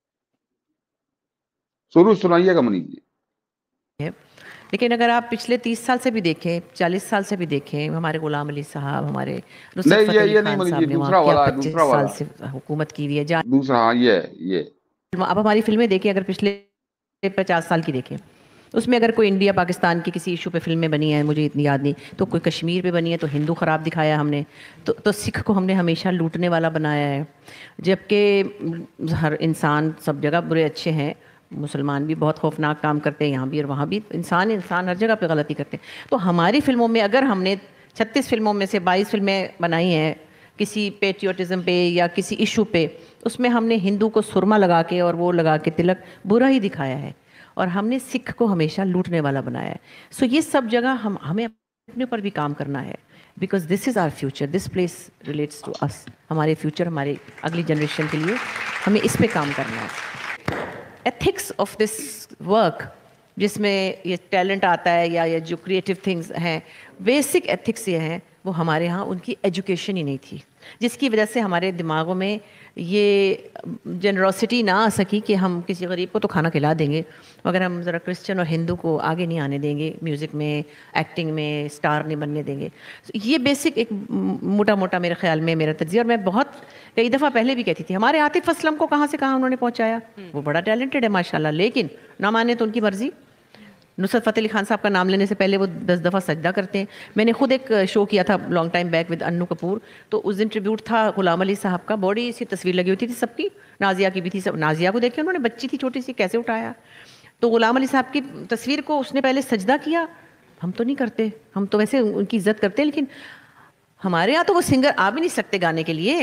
शुरू सुनाइएगा मनीष जी। है। लेकिन अगर आप पिछले 30 साल से भी देखें, 40 साल से भी देखें, हमारे गुलाम अली साहब, हमारे नुसरत नहीं फतेह अली ये नहीं खान मनीष साहब जी, ने वहाँ दूसरा क्या वाला 25 साल से हुकूमत की हुई है। दूसरा, हाँ ये अब हमारी फिल्में देखें, अगर पिछले 50 साल की देखें, उसमें अगर कोई इंडिया पाकिस्तान की किसी इशू पे फिल्में बनी हैं, मुझे इतनी याद नहीं, तो कोई कश्मीर पे बनी है तो हिंदू खराब दिखाया हमने, तो सिख को हमने हमेशा लूटने वाला बनाया है। जबकि हर इंसान सब जगह बुरे अच्छे हैं, मुसलमान भी बहुत खौफनाक काम करते हैं यहाँ भी और वहाँ भी, इंसान हर जगह पे गलती करते हैं। तो हमारी फिल्मों में अगर हमने 36 फिल्मों में से 22 फिल्में बनाई हैं किसी पेट्रियोटिज्म पे या किसी इशू पे, उसमें हमने हिंदू को सुरमा लगा के और वो लगा के तिलक बुरा ही दिखाया है, और हमने सिख को हमेशा लूटने वाला बनाया है। सो ये सब जगह हमें अपने ऊपर भी काम करना है, because this is our future, this place relates to us, हमारे फ्यूचर, हमारे अगली जनरेशन के लिए हमें इस पे काम करना है। एथिक्स ऑफ दिस वर्क, जिसमें ये टैलेंट आता है या ये जो क्रिएटिव थिंग्स हैं, बेसिक एथिक्स ये हैं, वो हमारे यहाँ उनकी एजुकेशन ही नहीं थी, जिसकी वजह से हमारे दिमागों में ये जनरोसिटी ना आ सकी कि हम किसी गरीब को तो खाना खिला देंगे, मगर हम ज़रा क्रिश्चियन और हिंदू को आगे नहीं आने देंगे, म्यूज़िक में, एक्टिंग में स्टार नहीं बनने देंगे। ये बेसिक एक मोटा मोटा मेरे ख्याल में मेरा तज्जिया, और मैं बहुत कई दफ़ा पहले भी कहती थी, हमारे आतिफ असलम को कहाँ से कहाँ उन्होंने पहुँचाया, वो बड़ा टैलेंटेड है माशाल्लाह, लेकिन ना माने तो उनकी मर्ज़ी। नुसरत फतेह अली खान साहब का नाम लेने से पहले वो 10 दफ़ा सजदा करते हैं। मैंने खुद एक शो किया था long time back with Annu Kapoor, तो उस दिन ट्रिब्यूट था गुलाम अली साहब का, बड़ी सी तस्वीर लगी हुई थी सबकी, नाजिया की भी थी, सब नाजिया को देखिए उन्होंने, बच्ची थी छोटी सी, कैसे उठाया। तो गुलाम अली साहब की तस्वीर को उसने पहले सजदा किया। हम तो नहीं करते, हम तो वैसे उनकी इज्जत करते हैं, लेकिन हमारे यहाँ तो वो सिंगर आ भी नहीं सकते गाने के लिए।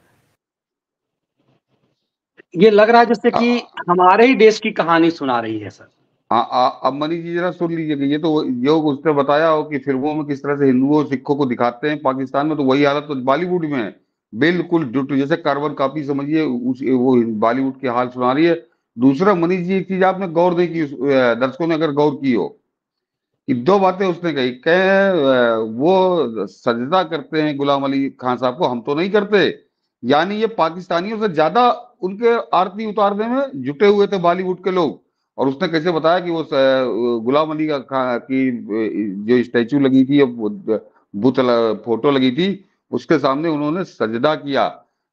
ये लग रहा है जैसे कि हमारे ही देश की कहानी सुना रही है सर। अब मनीष जी जरा सुन लीजिए कि ये तो जो उसने बताया हो कि फिल्मों में किस तरह से हिंदुओं और सिखों को दिखाते हैं पाकिस्तान में, तो वही हालत तो बॉलीवुड में है, बिल्कुल जुट, जैसे कार्बन कॉपी समझिए, उस वो बॉलीवुड के हाल सुना रही है। दूसरा मनीष जी, एक चीज आपने गौर नहीं की, दर्शकों ने अगर गौर की हो कि दो बातें उसने कही, वो सजदा करते हैं गुलाम अली खान साहब को, हम तो नहीं करते, यानी ये पाकिस्तानियों से ज्यादा उनके आरती उतारने में जुटे हुए थे बॉलीवुड के लोग। और उसने कैसे बताया कि वो गुलाम अली की जो स्टैचू लगी थी, बुत फोटो लगी थी, उसके सामने उन्होंने सजदा किया।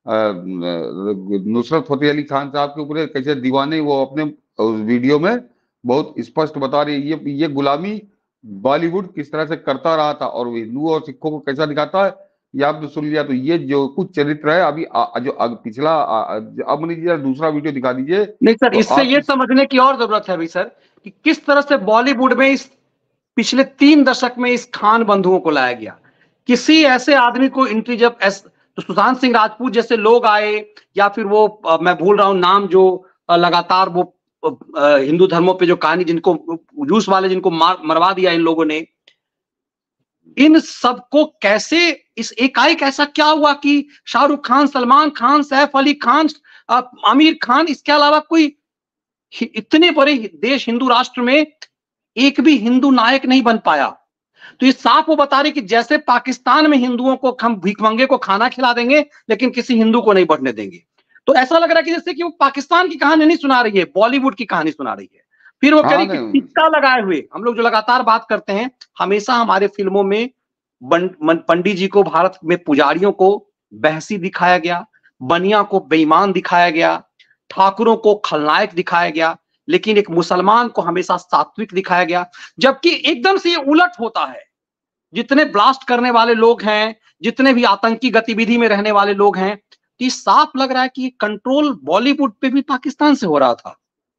नुसरत फतेह अली खान साहब के ऊपर कैसे दीवाने, वो अपने उस वीडियो में बहुत स्पष्ट बता रही है ये गुलामी बॉलीवुड किस तरह से करता रहा था, और हिंदुओं और सिखों को कैसा दिखाता है, ये आपने सुन लिया। तो ये जो कुछ चरित्र है अभी जो पिछला, अब मुझे दूसरा वीडियो दिखा दीजिए। नहीं सर, तो इससे ये समझने की और जरूरत है अभी सर कि किस तरह से बॉलीवुड में इस पिछले 3 दशक में इस खान बंधुओं को लाया गया। किसी ऐसे आदमी को एंट्री जब तो सुशांत सिंह राजपूत जैसे लोग आए, या फिर वो मैं भूल रहा हूं नाम, जो लगातार वो हिंदू धर्मों पे जो कहानी, जिनको जूस वाले, जिनको मरवा दिया इन लोगों ने, इन सबको कैसे, इस एकाएक ऐसा क्या हुआ कि शाहरुख खान, सलमान खान, सैफ अली खान, आमिर खान, इसके अलावा कोई इतने बड़े देश हिंदू राष्ट्र में एक भी हिंदू नायक नहीं बन पाया। तो ये साफ वो बता रहे कि जैसे पाकिस्तान में हिंदुओं को हम भीखमंगे को खाना खिला देंगे, लेकिन किसी हिंदू को नहीं बढ़ने देंगे। तो ऐसा लग रहा है कि जैसे कि वो पाकिस्तान की कहानी नहीं सुना रही है, बॉलीवुड की कहानी सुना रही है। फिर वो कह रही कि टिक्का लगाए हुए, हम लोग जो लगातार बात करते हैं, हमेशा हमारे फिल्मों में पंडित जी को, भारत में पुजारियों को बहसी दिखाया गया, बनिया को बेईमान दिखाया गया, ठाकुरों को खलनायक दिखाया गया, लेकिन एक मुसलमान को हमेशा सात्विक दिखाया गया। जबकि एकदम से ये उलट होता है। जितने ब्लास्ट करने वाले लोग हैं, जितने भी आतंकी गतिविधि में रहने वाले लोग हैं, ये साफ लग रहा है कि कंट्रोल बॉलीवुड पे भी पाकिस्तान से हो रहा था।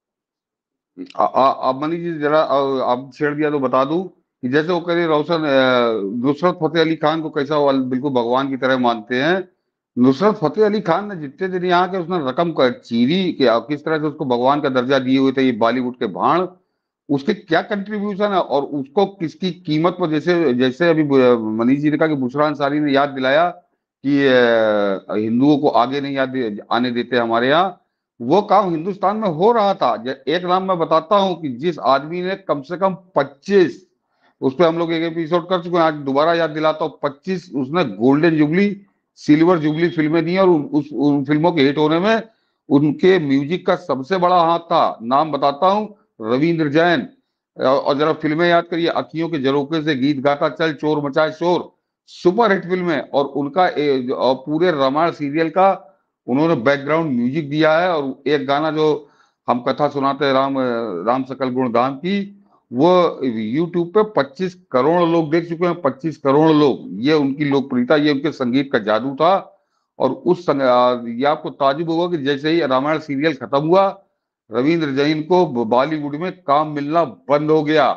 अब मनीष जी जरा आप छेड़ दिया तो बता दूं कि जैसे वो कह रहे रोशन नुसरत फतेह अली खान को कैसा वो बिल्कुल भगवान की तरह मानते हैं, नुसरत फतेह अली खान ने जितने दिन यहाँ के उसने रकम चीरी कि किस तरह से उसको भगवान का दर्जा दिए हुए थे ये बॉलीवुड के भाण, उसके क्या कंट्रीब्यूशन है और उसको किसकी कीमत पर, जैसे जैसे अभी मनीष जी ने कहा कि बुशरा अंसारी ने याद दिलाया कि हिंदुओं को आगे नहीं आने देते हमारे यहाँ, वो काम हिंदुस्तान में हो रहा था। एक नाम मैं बताता हूँ कि जिस आदमी ने कम से कम 25, उस पर हम लोग एक एपिसोड कर चुके हैं, आज दोबारा याद दिलाता हूँ, 25 उसने गोल्डन जुबली, सिल्वर जुबली फिल्में दी और उन फिल्मों के हिट होने में उनके म्यूजिक का सबसे बड़ा हाथ था। नाम बताता हूँ, रविंद्र जैन। और जरा फिल्में याद करिए, अखियों के झरोखे से गीत गाता चल, चोर मचाए शोर, सुपर हिट फिल्में। और उनका और पूरे रामायण सीरियल का उन्होंने बैकग्राउंड म्यूजिक दिया है। और एक गाना जो हम कथा सुनाते हैं राम सकल गुणगान की, वो यूट्यूब पे 25 करोड़ लोग देख चुके हैं, 25 करोड़ लोग। ये उनकी लोकप्रियता, ये उनके संगीत का जादू था। और ये आपको ताजुब होगा कि जैसे ही रामायण सीरियल खत्म हुआ, रविंद्र जैन को बॉलीवुड में काम मिलना बंद हो गया।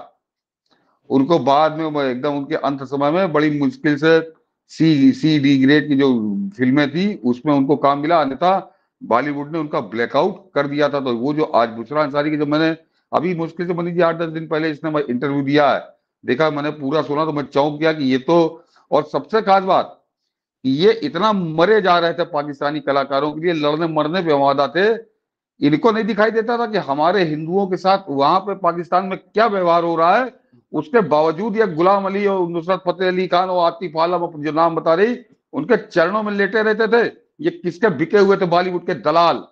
उनको बाद में एकदम उनके अंत समय में बड़ी मुश्किल से सी डी ग्रेड की जो फिल्में थी उसमें उनको काम मिला, अन्यथा बॉलीवुड ने उनका ब्लैकआउट कर दिया था। तो वो जो आज बुशरा अंसारी की, जब मैंने अभी मुश्किल से मनीष जी 8-10 दिन पहले इसने इंटरव्यू दिया है, देखा, मैंने पूरा सुना तो मैं चौंक गया कि ये तो। और सबसे खास बात, ये इतना मरे जा रहे थे पाकिस्तानी कलाकारों के लिए, लड़ने मरने पे वादा थे, इनको नहीं दिखाई देता था कि हमारे हिंदुओं के साथ वहां पे पाकिस्तान में क्या व्यवहार हो रहा है। उसके बावजूद ये गुलाम अली और नुसरत फतेह अली खान और आतिफ आलम जो नाम बता रही, उनके चरणों में लेटे रहते थे। ये किसके बिके हुए थे? बॉलीवुड के दलाल।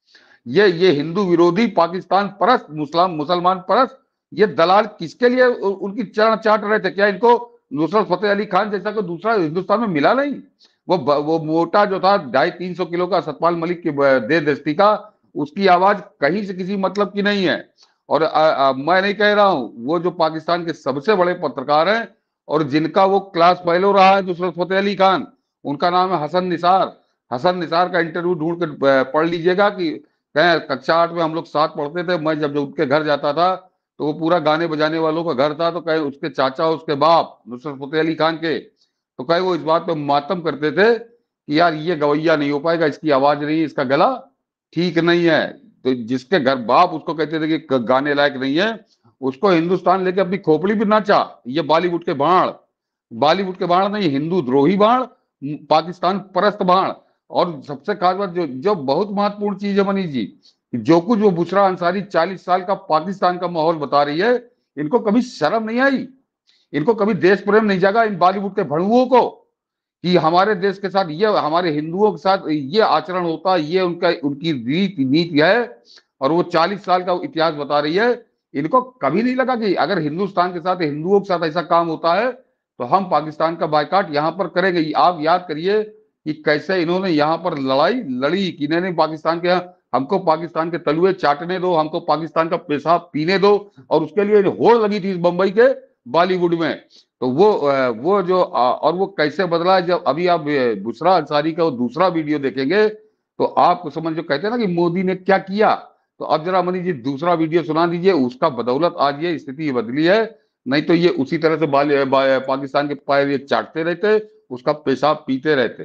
ये हिंदू विरोधी, पाकिस्तान परस्त, मुसलमान परस्त, ये दलाल किसके लिए उनकी चरण चाट रहे थे? क्या इनको नुसरत फतेह अली खान जैसा कोई दूसरा हिंदुस्तान में मिला नहीं? वो मोटा जो था 250-300 किलो का सतपाल मलिक की दे दस्ती का, उसकी आवाज कहीं से किसी मतलब की नहीं है। और मैं नहीं कह रहा हूं, वो जो पाकिस्तान के सबसे बड़े पत्रकार हैं और जिनका वो क्लास फेलो रहा है नुसरत फतेह अली खान, उनका नाम है हसन निसार। हसन निसार का इंटरव्यू ढूंढ कर पढ़ लीजिएगा कि कहें कक्षा 8 में हम लोग साथ पढ़ते थे, मैं जब उनके घर जाता था तो वो पूरा गाने बजाने वालों का घर था, तो कहे उसके चाचा उसके बाप नुसरत फतेह अली खान के, तो कहे वो इस बात पे मातम करते थे कि यार ये गवैया नहीं हो पाएगा, इसकी आवाज नहीं, इसका गला ठीक नहीं है। तो जिसके घर बाप उसको कहते थे कि गाने लायक नहीं है, उसको हिंदुस्तान लेके अपनी खोपड़ी भी नाचा। ये बॉलीवुड के बाण, बॉलीवुड के बाण नहीं, हिंदू द्रोही बाण, पाकिस्तान परस्त बाण। और सबसे खास बात जो जो बहुत महत्वपूर्ण चीज है मनीष जी, जो कुछ वो बुशरा अंसारी 40 साल का पाकिस्तान का माहौल बता रही है, इनको कभी शर्म नहीं आई, इनको कभी देश प्रेम नहीं जागा इन बॉलीवुड के भड़ुओं को कि हमारे देश के साथ ये, हमारे हिंदुओं के साथ ये आचरण होता है, ये उनका उनकी रीति नीति है। और वो 40 साल का इतिहास बता रही है। इनको कभी नहीं लगा कि अगर हिंदुस्तान के साथ, हिंदुओं के साथ ऐसा काम होता है तो हम पाकिस्तान का बायकाट यहां पर करेंगे। आप याद करिए कि कैसे इन्होंने यहाँ पर लड़ाई लड़ी कि नहीं पाकिस्तान के यहाँ, हमको पाकिस्तान के तलुए चाटने दो, हमको पाकिस्तान का पेशाब पीने दो। और उसके लिए होड़ लगी थी बंबई के बॉलीवुड में। तो वो जो और वो कैसे बदला है, जब अभी आप बुशरा अंसारी का वो दूसरा वीडियो देखेंगे तो आपको समझ, जो कहते हैं ना कि मोदी ने क्या किया, तो अब जरा मनीष जी दूसरा वीडियो सुना दीजिए। उसका बदौलत आज ये स्थिति बदली है, नहीं तो ये उसी तरह से पाकिस्तान के पैर ये चाटते रहते, उसका पेशाब पीते रहते।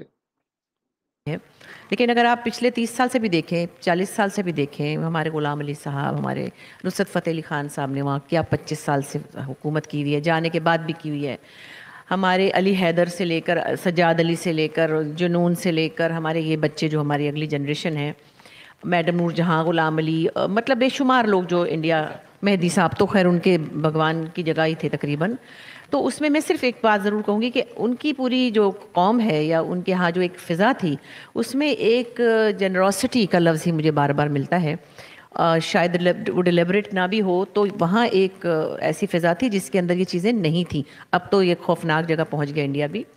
लेकिन अगर आप पिछले 30 साल से भी देखें, 40 साल से भी देखें, हमारे गुलाम अली साहब, हमारे नुसरत फतेह अली खान साहब ने वहाँ क्या 25 साल से हुकूमत की हुई है, जाने के बाद भी की हुई है। हमारे अली हैदर से लेकर, सज्जाद अली से लेकर, जुनून से लेकर, हमारे ये बच्चे जो हमारी अगली जनरेशन है, मैडम नूरजहाँ, गुलाम अली, मतलब बेशुमार लोग जो इंडिया, मेहदी साहब तो खैर उनके भगवान की जगह ही थे तकरीबन। तो उसमें मैं सिर्फ एक बात ज़रूर कहूँगी कि उनकी पूरी जो कौम है या उनके यहाँ जो एक फ़िज़ा थी, उसमें एक जनरोसिटी का लफ्ज़ ही मुझे बार बार मिलता है। शायद वो डिलिबरेट ना भी हो, तो वहाँ एक ऐसी फ़िज़ा थी जिसके अंदर ये चीज़ें नहीं थी। अब तो ये खौफनाक जगह पहुँच गया इंडिया भी।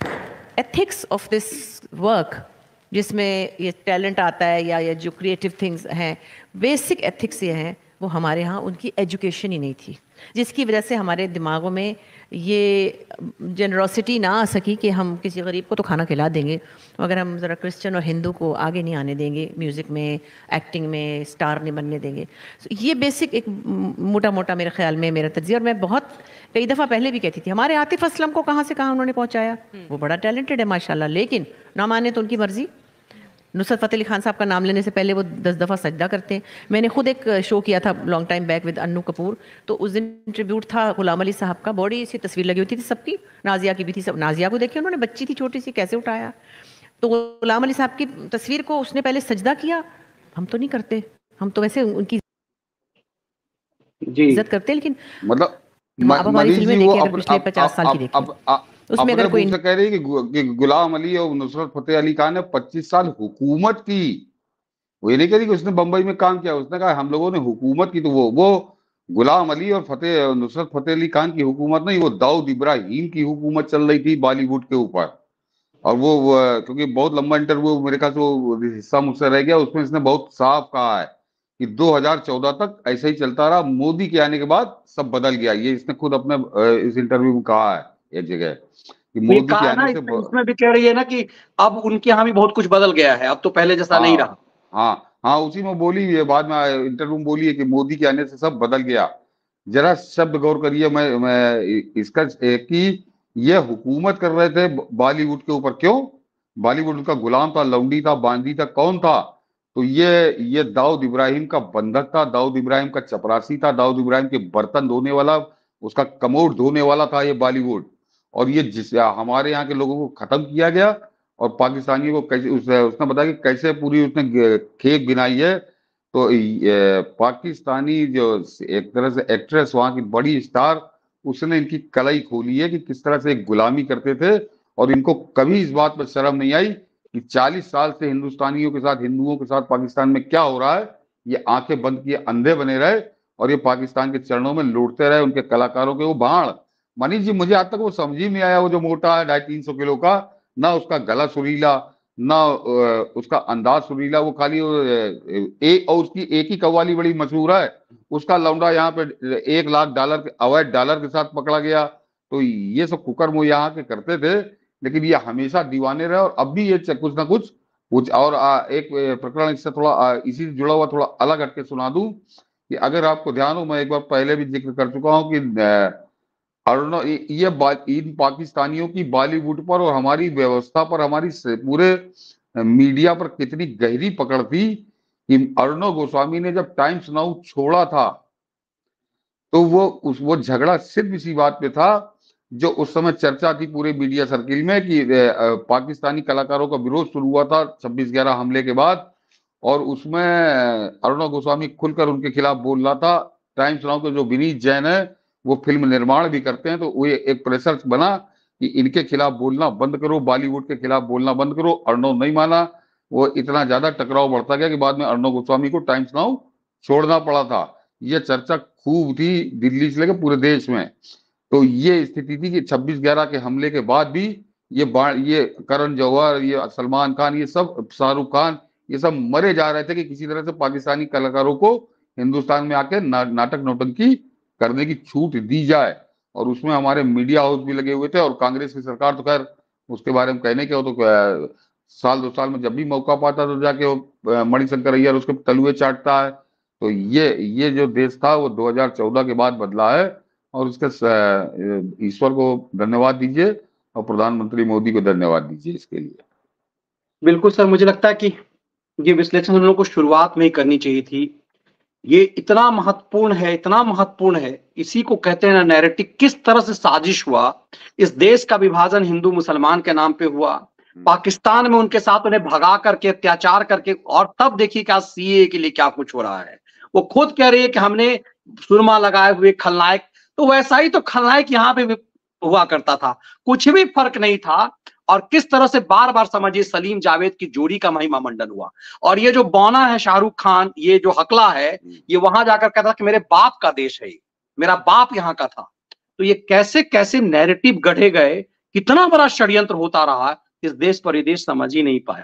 एथिक्स ऑफ दिस वर्क, जिसमें ये टैलेंट आता है या जो क्रिएटिव थिंग्स हैं, बेसिक एथिक्स ये हैं, वो हमारे यहाँ उनकी एजुकेशन ही नहीं थी, जिसकी वजह से हमारे दिमागों में ये जनरोसिटी ना आ सकी कि हम किसी गरीब को तो खाना खिला देंगे, मगर हम ज़रा क्रिश्चियन और हिंदू को आगे नहीं आने देंगे, म्यूज़िक में, एक्टिंग में स्टार नहीं बनने देंगे। ये बेसिक एक मोटा मोटा मेरे ख्याल में मेरा तज्जिया। और मैं बहुत कई दफ़ा पहले भी कहती थी, हमारे आतिफ असलम को कहाँ से कहाँ उन्होंने पहुँचाया, वो बड़ा टैलेंटेड है माशाल्लाह, लेकिन ना माने तो उनकी मर्ज़ी। नुसरत फ़तेह अली खान साहब का नाम लेने से पहले वो 10 दफ़ा सजदा करते हैं। मैंने खुद एक शो किया था long time back with Annu Kapoor, तो उस दिन ट्रिब्यूट था गुलाम अली साहब का, बड़ी सी तस्वीर लगी होती थी सबकी, नाजिया की भी थी, सब नाजिया को देखिए उन्होंने, बच्ची थी छोटी सी, कैसे उठाया। तो गुलाम अली साहब की तस्वीर को उसने पहले सजदा किया। हम तो नहीं करते, हम तो वैसे उनकी इज्जत करते हैं, लेकिन मतलब अब हमारी फिल्में देखिए, अगर पिछले 50 साल की देखिए, उसमें अगर कोई कह रही है कि गुलाम अली और नुसरत फतेह अली खान ने 25 साल हुकूमत की, वो ये नहीं कह रही कि उसने बंबई में काम किया, उसने कहा हम लोगों ने हुकूमत की। तो वो गुलाम अली और नुसरत फतेह अली खान की हुकूमत नहीं, वो दाऊद इब्राहिम की हुकूमत चल रही थी बॉलीवुड के ऊपर। और वो क्योंकि बहुत लंबा इंटरव्यू मेरे ख्याल से वो हिस्सा मुझसे रह गया, उसमें इसने बहुत साफ कहा है कि 2014 तक ऐसे ही चलता रहा, मोदी के आने के बाद सब बदल गया। ये इसने खुद अपने इस इंटरव्यू में कहा है एक जगह कि मोदी के आने से इसमें भी कह रही है ना कि अब उनके यहाँ भी बहुत कुछ बदल गया है, अब तो पहले जैसा नहीं रहा। हाँ, उसी में बोली है, बाद में इंटरव्यू में बोली है कि मोदी के आने से सब बदल गया। जरा शब्द गौर करिए, मैं इसका कि ये हुकूमत कर रहे थे बॉलीवुड के ऊपर। क्यों? बॉलीवुड का गुलाम था, लौंडी था, बांदी था, कौन था? तो ये दाऊद इब्राहिम का बंधक था, दाऊद इब्राहिम का चपरासी था, दाऊद इब्राहिम के बर्तन धोने वाला, उसका कमोड धोने वाला था ये बॉलीवुड। और ये हमारे यहाँ के लोगों को खत्म किया गया और पाकिस्तानियों को कैसे उसने बताया कि कैसे पूरी उसने खेप गिनाई है। तो पाकिस्तानी जो एक तरह से एक्ट्रेस, वहां की बड़ी स्टार, उसने इनकी कलाई खोली है कि किस तरह से गुलामी करते थे। और इनको कभी इस बात पर शर्म नहीं आई कि 40 साल से हिंदुस्तानियों के साथ, हिंदुओं के साथ पाकिस्तान में क्या हो रहा है, ये आंखें बंद किए अंधे बने रहे और ये पाकिस्तान के चरणों में लौटते रहे, उनके कलाकारों के वो भाड़। मनीष जी, मुझे आज तक वो समझ ही नहीं आया, वो जो मोटा है 250-300 किलो का, ना उसका गला सुरीला, ना उसका अंदाज सुरीला, वो खाली और उसकी एक ही कव्वाली बड़ी मशहूर है, उसका लौंडा यहाँ पे $1 लाख अवैध डॉलर के साथ पकड़ा गया। तो ये सब कुकर्म वो यहाँ के करते थे, लेकिन ये हमेशा दीवाने रहे। और अब भी ये कुछ ना कुछ और एक प्रकरण इससे थोड़ा इसी से जुड़ा हुआ थोड़ा अलग हटके सुना दूं कि अगर आपको ध्यान हो, मैं एक बार पहले भी जिक्र कर चुका हूं कि ये इन पाकिस्तानियों की बॉलीवुड पर और हमारी व्यवस्था पर, हमारी पूरे मीडिया पर कितनी गहरी पकड़ थी कि अर्णव गोस्वामी ने जब टाइम्स नाउ छोड़ा था तो वो झगड़ा सिर्फ इसी बात पे था, जो उस समय चर्चा थी पूरे मीडिया सर्किल में कि पाकिस्तानी कलाकारों का विरोध शुरू हुआ था 26/11 हमले के बाद, और उसमें अर्णव गोस्वामी खुलकर उनके खिलाफ बोल रहा था। टाइम्स नाउ के जो विनीत जैन है वो फिल्म निर्माण भी करते हैं, तो वो एक प्रेशर बना कि इनके खिलाफ बोलना बंद करो, बॉलीवुड के खिलाफ बोलना बंद करो। अर्णव नहीं माना, वो इतना ज्यादा टकराव बढ़ता गया कि बाद में अर्णव गोस्वामी को टाइम्स नाउ छोड़ना पड़ा था। यह चर्चा खूब थी दिल्ली से लेकर पूरे देश में। तो ये स्थिति थी कि 26/11 के हमले के बाद भी ये करण जौहर, ये सलमान खान, ये सब शाहरुख खान, ये सब मरे जा रहे थे कि किसी तरह से पाकिस्तानी कलाकारों को हिंदुस्तान में आके नाटक नौटंकी करने की छूट दी जाए। और उसमें हमारे मीडिया हाउस भी लगे हुए थे, और कांग्रेस की सरकार तो खैर उसके बारे में कहने क्या हो, तो साल 2 साल में जब भी मौका पाता तो जाके वो मणिशंकर अय्यर उसके तलुए चाटता है। तो ये जो देश था वो 2014 के बाद बदला है, और उसके ईश्वर को धन्यवाद दीजिए और प्रधानमंत्री मोदी को धन्यवाद दीजिए इसके लिए। बिल्कुल सर, मुझे लगता है कि ये विश्लेषण हम लोग को शुरुआत में ही करनी चाहिए थी। ये इतना महत्वपूर्ण है, इतना महत्वपूर्ण है। इसी को कहते हैं ना नैरेटिव, किस तरह से साजिश हुआ। इस देश का विभाजन हिंदू मुसलमान के नाम पे हुआ, पाकिस्तान में उनके साथ उन्हें भगा करके, अत्याचार करके, और तब देखिए क्या सीए के लिए क्या कुछ हो रहा है। वो खुद कह रही है कि हमने सुरमा लगाए हुए खलनायक, तो वैसा ही तो खलनायक यहाँ पे भी हुआ करता था, कुछ भी फर्क नहीं था। और किस तरह से बार बार समझिए सलीम जावेद की जोड़ी का महिमा मंडन हुआ। और ये जो बौना है शाहरुख खान, ये जो हकला है, ये वहां जाकर कहता कि मेरे बाप का देश है, मेरा बाप यहाँ का था। तो ये कैसे कैसे नैरेटिव गढ़े गए, कितना बड़ा षड्यंत्र होता रहा, इस देश पर ये देश समझ ही नहीं पाया।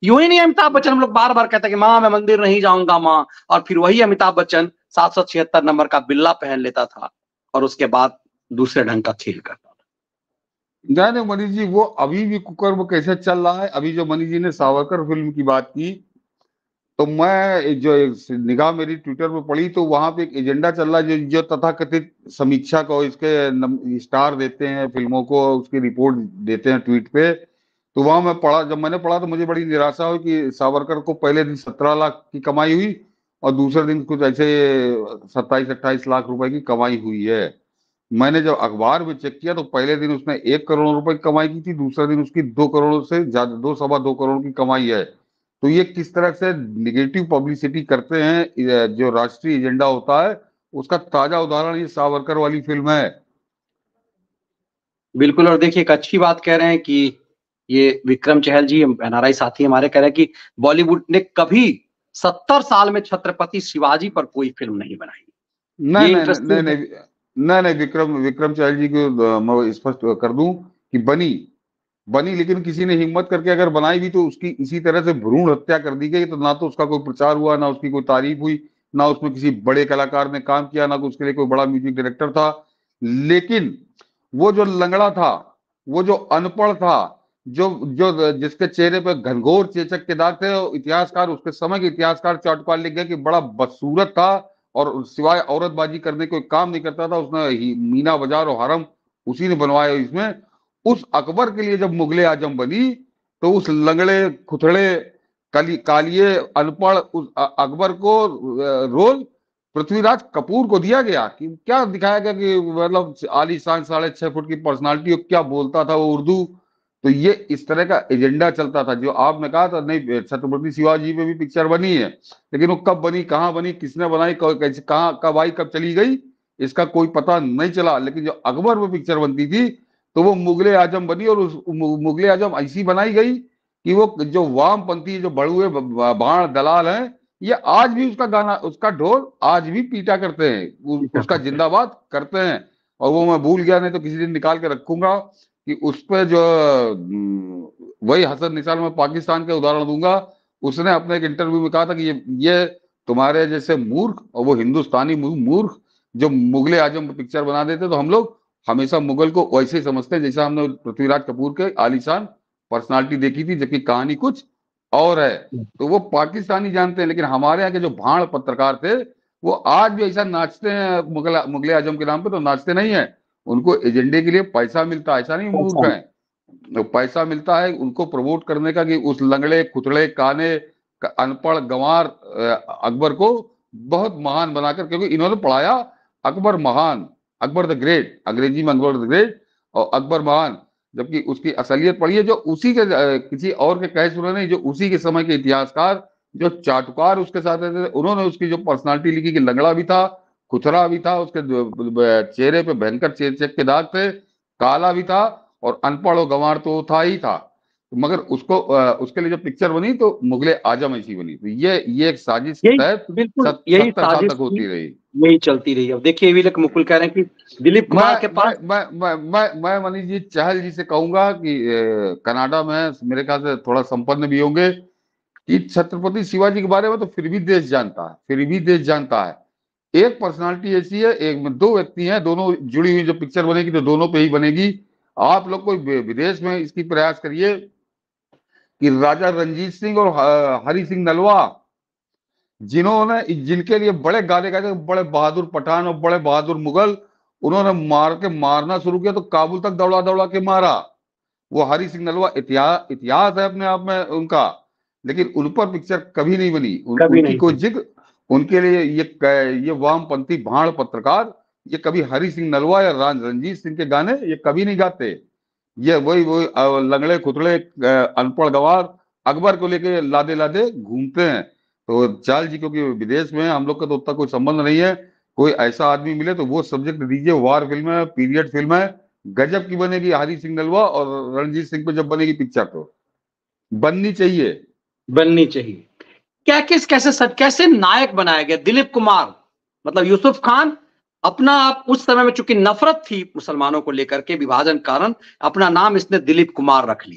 यूं ही नहीं अमिताभ बच्चन, हम लोग बार बार कहते हैं कि माँ मैं मंदिर नहीं जाऊंगा माँ, और फिर वही अमिताभ बच्चन 776 नंबर का बिल्ला पहन लेता था और उसके बाद दूसरे ढंग का खेल करता था। नहीं मनीष जी, वो अभी भी कुकर्म कैसे चल रहा है। अभी जो मनीष जी ने सावरकर फिल्म की बात की, तो मैं जो निगाह मेरी ट्विटर पे पड़ी, तो वहां पे एक एजेंडा चल रहा है जो तथाकथित समीक्षा को इसके स्टार देते हैं फिल्मों को, उसकी रिपोर्ट देते हैं ट्वीट पे। तो वहां मैं पढ़ा, जब मैंने पढ़ा तो मुझे बड़ी निराशा हुई कि सावरकर को पहले दिन 17 लाख की कमाई हुई और दूसरे दिन कुछ ऐसे 27-28 लाख रुपए की कमाई हुई है। मैंने जब अखबार में चेक किया तो पहले दिन उसने 1 करोड़ रुपए की कमाई की थी, दूसरे दिन उसकी 2 करोड़ से ज्यादा, 2 सवा 2 करोड़ की कमाई है। तो ये किस तरह से निगेटिव पब्लिसिटी करते हैं, जो राष्ट्रीय एजेंडा होता है उसका ताजा उदाहरण ये सावरकर वाली फिल्म है। बिल्कुल, और देखिए एक अच्छी बात कह रहे हैं कि ये विक्रम चहल जी एनआरआई साथी हमारे कह रहे हैं कि बॉलीवुड ने कभी 70 साल में छत्रपति शिवाजी पर कोई फिल्म नहीं बनाई। नहीं नहीं नहीं नहीं नहीं, विक्रम चहल जी को मैं स्पष्ट कर दूं कि बनी, लेकिन किसी ने हिम्मत करके अगर बनाई भी तो उसकी इसी तरह से भ्रूण हत्या कर दी गई। तो ना तो उसका कोई प्रचार हुआ, ना उसकी कोई तारीफ हुई, ना उसमें किसी बड़े कलाकार ने काम किया, ना उसके लिए कोई बड़ा म्यूजिक डायरेक्टर था। लेकिन वो जो लंगड़ा था, वो जो अनपढ़ था, जो जो जिसके चेहरे पे घनघोर चेचक के दाग थे, इतिहासकार, उसके समय के इतिहासकार चाटुकार लिख गए कि बड़ा बदसूरत था और सिवाय औरतबाजी करने कोई काम नहीं करता था। उसने मीना बाजार और हरम उसी ने बनवाया इसमें। उस अकबर के लिए जब मुगले आजम बनी तो उस लंगड़े खुथड़े कालिए अनपढ़ उस अकबर को रोल पृथ्वीराज कपूर को दिया गया। कि क्या दिखाया गया कि मतलब आलीशान 6.5 फुट की पर्सनालिटी, क्या बोलता था वो उर्दू। तो ये इस तरह का एजेंडा चलता था। जो आपने कहा था, नहीं छत्रपति शिवाजी पे भी पिक्चर बनी है, लेकिन वो कब बनी, कहाँ बनी, किसने बनाई, कैसे, कहाँ, कब आई, कब चली गई, इसका कोई पता नहीं चला। लेकिन जो अकबर पे पिक्चर बनती थी तो वो मुगले आजम बनी, और उस मुगले आजम ऐसी बनाई गई कि वो जो वामपंथी, जो बड़ुए बाण दलाल हैं, ये आज भी उसका गाना, उसका ढोल आज भी पीटा करते हैं, उसका जिंदाबाद करते हैं। और वो मैं भूल गया, नहीं तो किसी दिन निकाल के रखूंगा कि उस पर जो वही हसन निसार, में पाकिस्तान का उदाहरण दूंगा, उसने अपने एक इंटरव्यू में कहा था कि ये तुम्हारे जैसे मूर्ख, और वो हिंदुस्तानी मूर्ख जो मुगले आजम पर पिक्चर बना देते, तो हम लोग हमेशा मुगल को वैसे ही समझते हैं जैसा हमने पृथ्वीराज कपूर के आलीशान पर्सनालिटी देखी थी, जबकि कहानी कुछ और है। तो वो पाकिस्तानी जानते हैं, लेकिन हमारे यहाँ के जो भाड़ पत्रकार थे वो आज भी ऐसा नाचते हैं मुगले आजम के नाम पे। तो नाचते नहीं है, उनको एजेंडे के लिए पैसा मिलता है, ऐसा नहीं मूर्ख है, तो पैसा मिलता है उनको प्रमोट करने का, कि उस लंगड़े खुतड़े काने अनपढ़ गंवार अकबर को बहुत महान बनाकर, क्योंकि इन्होंने पढ़ाया अकबर महान, अकबर द ग्रेट, अंग्रेजी में अकबर द ग्रेट और अकबर महान, जबकि उसकी असलियत पढ़ी है जो उसी के किसी और के कहे सुने नहीं, जो उसी के समय के इतिहासकार, जो चाटुकार उसके साथ रहते थे, उन्होंने उसकी जो पर्सनालिटी लिखी कि लंगड़ा भी था, खुथरा भी था, उसके चेहरे पे भयंकर चेचक के दाग थे, काला भी था, और अनपढ़ और गंवार तो था ही था। मगर उसको उसके लिए जो पिक्चर बनी तो मुगले आजम ऐसी बनी। तो ये एक साजिश के तहत 70 साल तक होती रही, यही चलती रही। अब देखिए ये मुकुल कह रहे हैं कि दिलीप कुमार के पास, मैं मनीष जी चहल जी से कहूंगा कि कनाडा में मेरे ख्याल से थोड़ा संपन्न भी होंगे, कि छत्रपति शिवाजी के बारे में तो फिर भी देश जानता है, एक पर्सनालिटी ऐसी है, एक में 2 व्यक्ति हैं, दोनों जुड़ी हुई, जो पिक्चर बनेगी तो दोनों पे ही बनेगी। आप लोग कोई विदेश में इसकी प्रयास करिए कि राजा रंजीत सिंह और हरि सिंह नलवा, जिनके लिए बड़े गाने गाए, बड़े बहादुर पठान और बड़े बहादुर मुगल, उन्होंने मारना शुरू किया तो काबुल तक दौड़ा के मारा। वो हरि सिंह नलवा इतिहास है अपने आप में उनका, लेकिन उन पर पिक्चर कभी नहीं बनी, उनकी कोई जिक्र, उनके लिए ये वामपंथी भाड़ पत्रकार ये कभी हरि सिंह नलवा या रंजीत सिंह के गाने ये कभी नहीं गाते। ये वही लंगड़े खुतड़े अनपढ़ गवार अकबर को लेके लादे घूमते हैं। तो चाल जी क्योंकि विदेश में, हम लोग का तो उतना कोई संबंध नहीं है, कोई ऐसा आदमी मिले तो वो सब्जेक्ट दीजिए, वार फिल्म है, पीरियड फिल्म है, गजब की बनेगी। हरि सिंह नलवा और रणजीत सिंह पे जब बनेगी पिक्चर तो बननी चाहिए। कैसे नायक बनाया गया दिलीप कुमार, मतलब यूसुफ खान अपना आप उस समय में चूंकि नफरत थी मुसलमानों को लेकर के विभाजन कारण, अपना नाम इसने दिलीप कुमार रख लिया।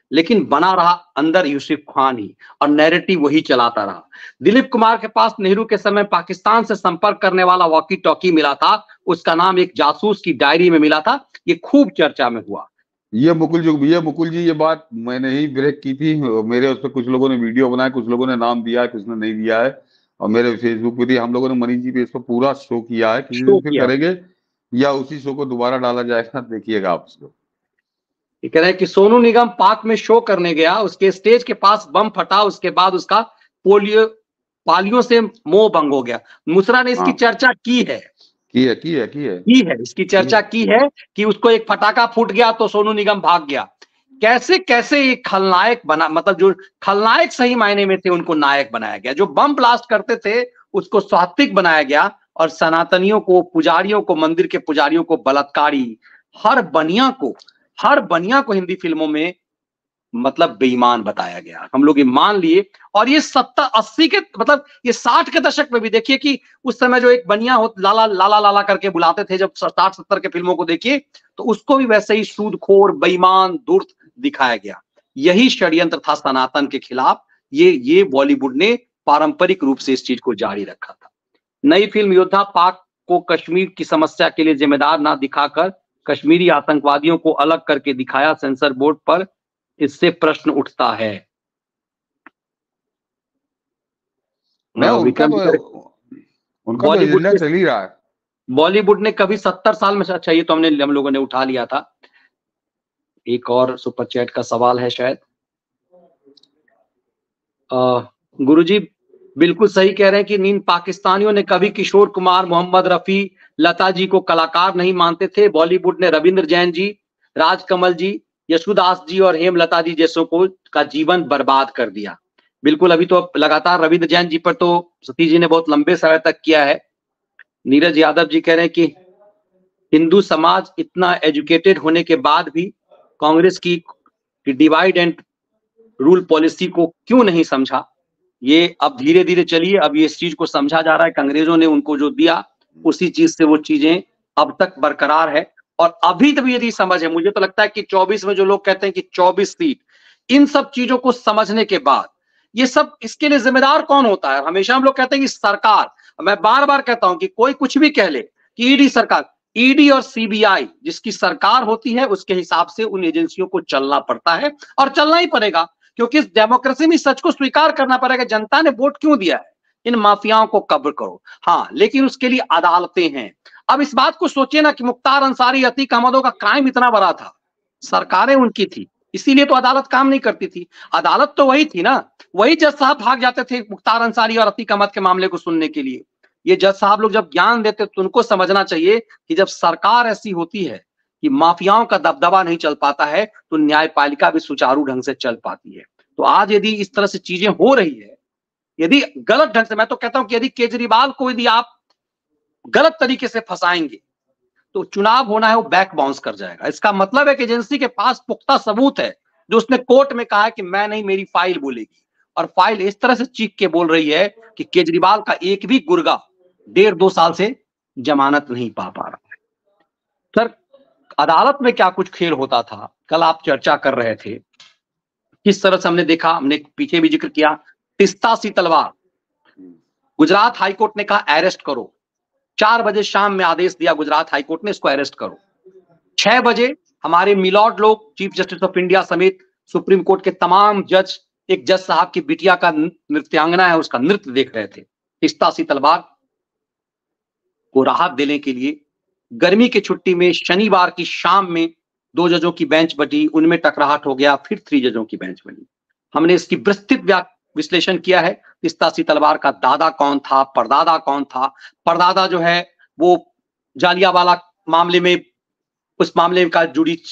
लेकिन बना रहा अंदर यूसुफ खान ही, और नैरेटिव वही चलाता रहा। दिलीप कुमार के पास नेहरू के समय पाकिस्तान से संपर्क करने वाला वॉकी टॉकी मिला था, उसका नाम एक जासूस की डायरी में मिला था, ये खूब चर्चा में हुआ। ये मुकुल जी ये बात मैंने ही ब्रेक की थी। मेरे उस पर कुछ लोगों ने वीडियो बनाया, कुछ लोगों ने नाम दिया है, कुछ ने नहीं दिया है, और मेरे फेसबुक पे हम लोगों ने मनीष जी पे इस पर पूरा शो किया है। किसी दिन फिर करेंगे या उसी शो को दोबारा डाला जाएगा, देखिएगा आप उसको। ये कह रहे हैं कि सोनू निगम पाक में शो करने गया, उसके स्टेज के पास बम फटा, उसके बाद उसका पालियों से मोह भंग हो गया। मुसरा ने इसकी चर्चा की है इसकी चर्चा की है कि उसको एक फटाका फूट गया तो सोनू निगम भाग गया। कैसे कैसे एक खलनायक बना, मतलब जो खलनायक सही मायने में थे उनको नायक बनाया गया, जो बम ब्लास्ट करते थे उसको सात्विक बनाया गया, और सनातनियों को, पुजारियों को, मंदिर के पुजारियों को बलात्कारी, हर बनिया को हिंदी फिल्मों में मतलब बेईमान बताया गया। हम लोग ये मान लिए, और ये 70-80 के मतलब ये 60 के दशक में भी देखिए कि उस समय जो एक बनिया हो लाला लाला लाला करके बुलाते थे, जब 60-70 के फिल्मों को देखिए तो उसको भी वैसे ही सूदखोर, बेईमान, धूर्त दिखाया गया। यही षड्यंत्र था सनातन के खिलाफ। ये बॉलीवुड ने पारंपरिक रूप से इस चीज को जारी रखा था। नई फिल्म योद्धा पाक को कश्मीर की समस्या के लिए जिम्मेदार ना दिखाकर कश्मीरी आतंकवादियों को अलग करके दिखाया सेंसर बोर्ड पर, इससे प्रश्न उठता है। उनका तो एजेंडा चल ही रहा है। बॉलीवुड ने कभी 70 साल में, अच्छा ये तो हम लोगों ने उठा लिया था। एक और सुपर चैट का सवाल है शायद। गुरुजी बिल्कुल सही कह रहे हैं कि इन पाकिस्तानियों ने कभी किशोर कुमार, मोहम्मद रफी, लता जी को कलाकार नहीं मानते थे। बॉलीवुड ने रविंद्र जैन जी, राजकमल जी, यशुदास जी और हेमलता जी जैसों को का जीवन बर्बाद कर दिया। बिल्कुल, अभी तो लगातार रविंद्र जैन जी पर तो सतीश जी ने बहुत लंबे समय तक किया है। नीरज यादव जी कह रहे हैं कि हिंदू समाज इतना एजुकेटेड होने के बाद भी कांग्रेस की डिवाइड एंड रूल पॉलिसी को क्यों नहीं समझा। ये अब धीरे धीरे चलिए, अब ये इस चीज को समझा जा रहा है कि अंग्रेजों ने उनको जो दिया उसी चीज से वो चीजें अब तक बरकरार है। और अभी तक यदि समझ है, मुझे तो लगता है कि 24 में जो लोग कहते हैं कि 24 सीट, इन सब चीजों को समझने के बाद ये सब, इसके लिए जिम्मेदार कौन होता है? हमेशा हम लोग कहते हैं कि सरकार, मैं बार बार कहता हूं कि कोई कुछ भी कह ले कि ईडी सरकार, ईडी और सीबीआई जिसकी सरकार होती है उसके हिसाब से उन एजेंसियों को चलना पड़ता है, और चलना ही पड़ेगा, क्योंकि इस डेमोक्रेसी में सच को स्वीकार करना पड़ेगा। जनता ने वोट क्यों दिया है? इन माफियाओं को कब्र करो। हाँ, लेकिन उसके लिए अदालतें हैं। अब इस बात को सोचिए ना कि मुख्तार अंसारी, अतीक अहमदों का क्राइम इतना बड़ा था, सरकारें उनकी थी, इसीलिए तो अदालत काम नहीं करती थी। अदालत तो वही थी ना, वही जज साहब भाग जाते थे मुख्तार अंसारी और अतीक अहमद के मामले को सुनने के लिए। ये जज साहब लोग जब ज्ञान देते तो उनको समझना चाहिए कि जब सरकार ऐसी होती है कि माफियाओं का दबदबा नहीं चल पाता है, तो न्यायपालिका भी सुचारू ढंग से चल पाती है। तो आज यदि इस तरह से चीजें हो रही है, यदि गलत ढंग से, मैं तो कहता हूं कि यदि केजरीवाल को यदि आप गलत तरीके से फंसाएंगे तो चुनाव होना है वो बैक बाउंस कर जाएगा। इसका मतलब है कि एजेंसी के पास पुख्ता सबूत है, जो उसने कोर्ट में कहा है कि मैं नहीं, मेरी फाइल बोलेगी, और फाइल इस तरह से चीख के बोल रही है कि केजरीवाल का एक भी गुर्गा 1.5-2 साल से जमानत नहीं पा रहा है। सर, अदालत में क्या कुछ खेल होता था, कल आप चर्चा कर रहे थे, किस तरह से हमने देखा, हमने पीछे भी जिक्र किया, तिस्ता सी तलवार, गुजरात हाईकोर्ट ने कहा अरेस्ट करो, 4 बजे शाम में आदेश दिया गुजरात हाईकोर्ट ने, इसको अरेस्ट करो। 6 बजे हमारे मिलॉर्ड लोग, चीफ जस्टिस ऑफ इंडिया समेत सुप्रीम कोर्ट के तमाम जज, एक जज साहब की बिटिया का नृत्यांगना है उसका नृत्य देख रहे थे। तिस्ता सी तलवार को राहत देने के लिए गर्मी की छुट्टी में शनिवार की शाम में 2 जजों की बेंच बनी, उनमें टकराहट हो गया, फिर 3 जजों की बेंच बनी। हमने इसकी विस्तृत विश्लेषण किया है। तिस्ता सी तलवार का दादा कौन था, परदादा कौन था। परदादा जो है वो जालियांवाला मामले में, उस मामले का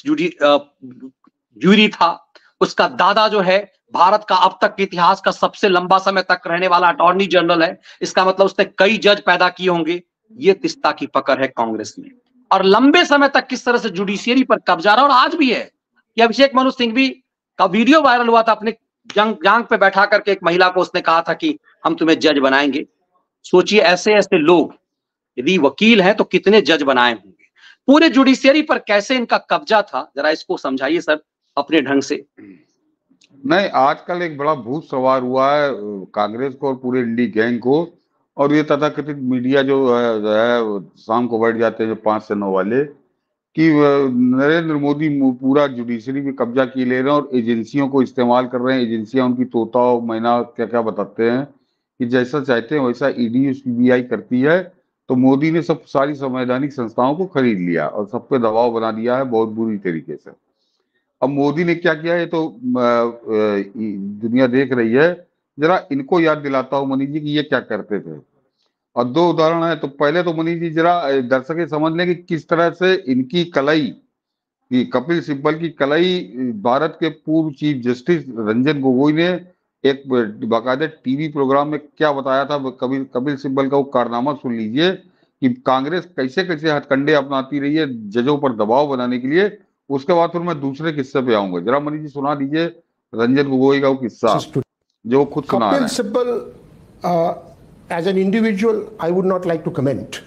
जूरी था। उसका दादा जो है भारत का अब तक के इतिहास का सबसे लंबा समय तक रहने वाला अटॉर्नी जनरल है। इसका मतलब उसने कई जज पैदा किए होंगे। ये तिस्ता की पकड़ है कांग्रेस में, और लंबे समय तक किस तरह से जुडिशियरी पर कब्जा रहा, और आज भी है। कि अभिषेक मनु सिंघवी का वीडियो वायरल हुआ था, अपने जांग पे बैठा करके एक महिला को उसने कहा था कि हम तुम्हें जज बनाएंगे। सोचिए, ऐसे ऐसे लोग यदि वकील हैं तो कितने जज बनाए होंगे। पूरे जुडिशियरी पर कैसे इनका कब्जा था, जरा इसको समझाइए सर अपने ढंग से। नहीं, आजकल एक बड़ा भूत सवार हुआ है कांग्रेस को और पूरे इंडी गैंग को, और ये तथाकथित मीडिया जो है शाम को बैठ जाते हैं जो 5 से 9 वाले, कि नरेंद्र मोदी पूरा जुडिशरी पे कब्जा किए ले रहे हैं और एजेंसियों को इस्तेमाल कर रहे हैं। एजेंसियां उनकी तोता मैना क्या क्या बताते हैं कि जैसा चाहते हैं वैसा ईडी सीबीआई करती है। तो मोदी ने सब सारी संवैधानिक संस्थाओं को खरीद लिया और सब पे दबाव बना दिया है बहुत बुरी तरीके से। अब मोदी ने क्या किया, ये तो दुनिया देख रही है। जरा इनको याद दिलाता हूँ मनीष जी कि ये क्या करते थे, और 2 उदाहरण है। तो पहले तो मनीष जी जरा दर्शक समझ लें कि किस तरह से इनकी कलई, कि कपिल सिब्बल की कलई भारत के पूर्व चीफ जस्टिस रंजन गोगोई ने एक बाकायदा टीवी प्रोग्राम में क्या बताया था। कपिल सिब्बल का वो कारनामा सुन लीजिए कि कांग्रेस कैसे कैसे हथकंडे अपनाती रही है जजों पर दबाव बनाने के लिए। उसके बाद फिर मैं दूसरे किस्से पे आऊंगा। जरा मनीष जी सुना दीजिए रंजन गोगोई का वो किस्सा जो खुद सुना रहे हैं। Kapil Sibal, as an individual, I would not like to comment.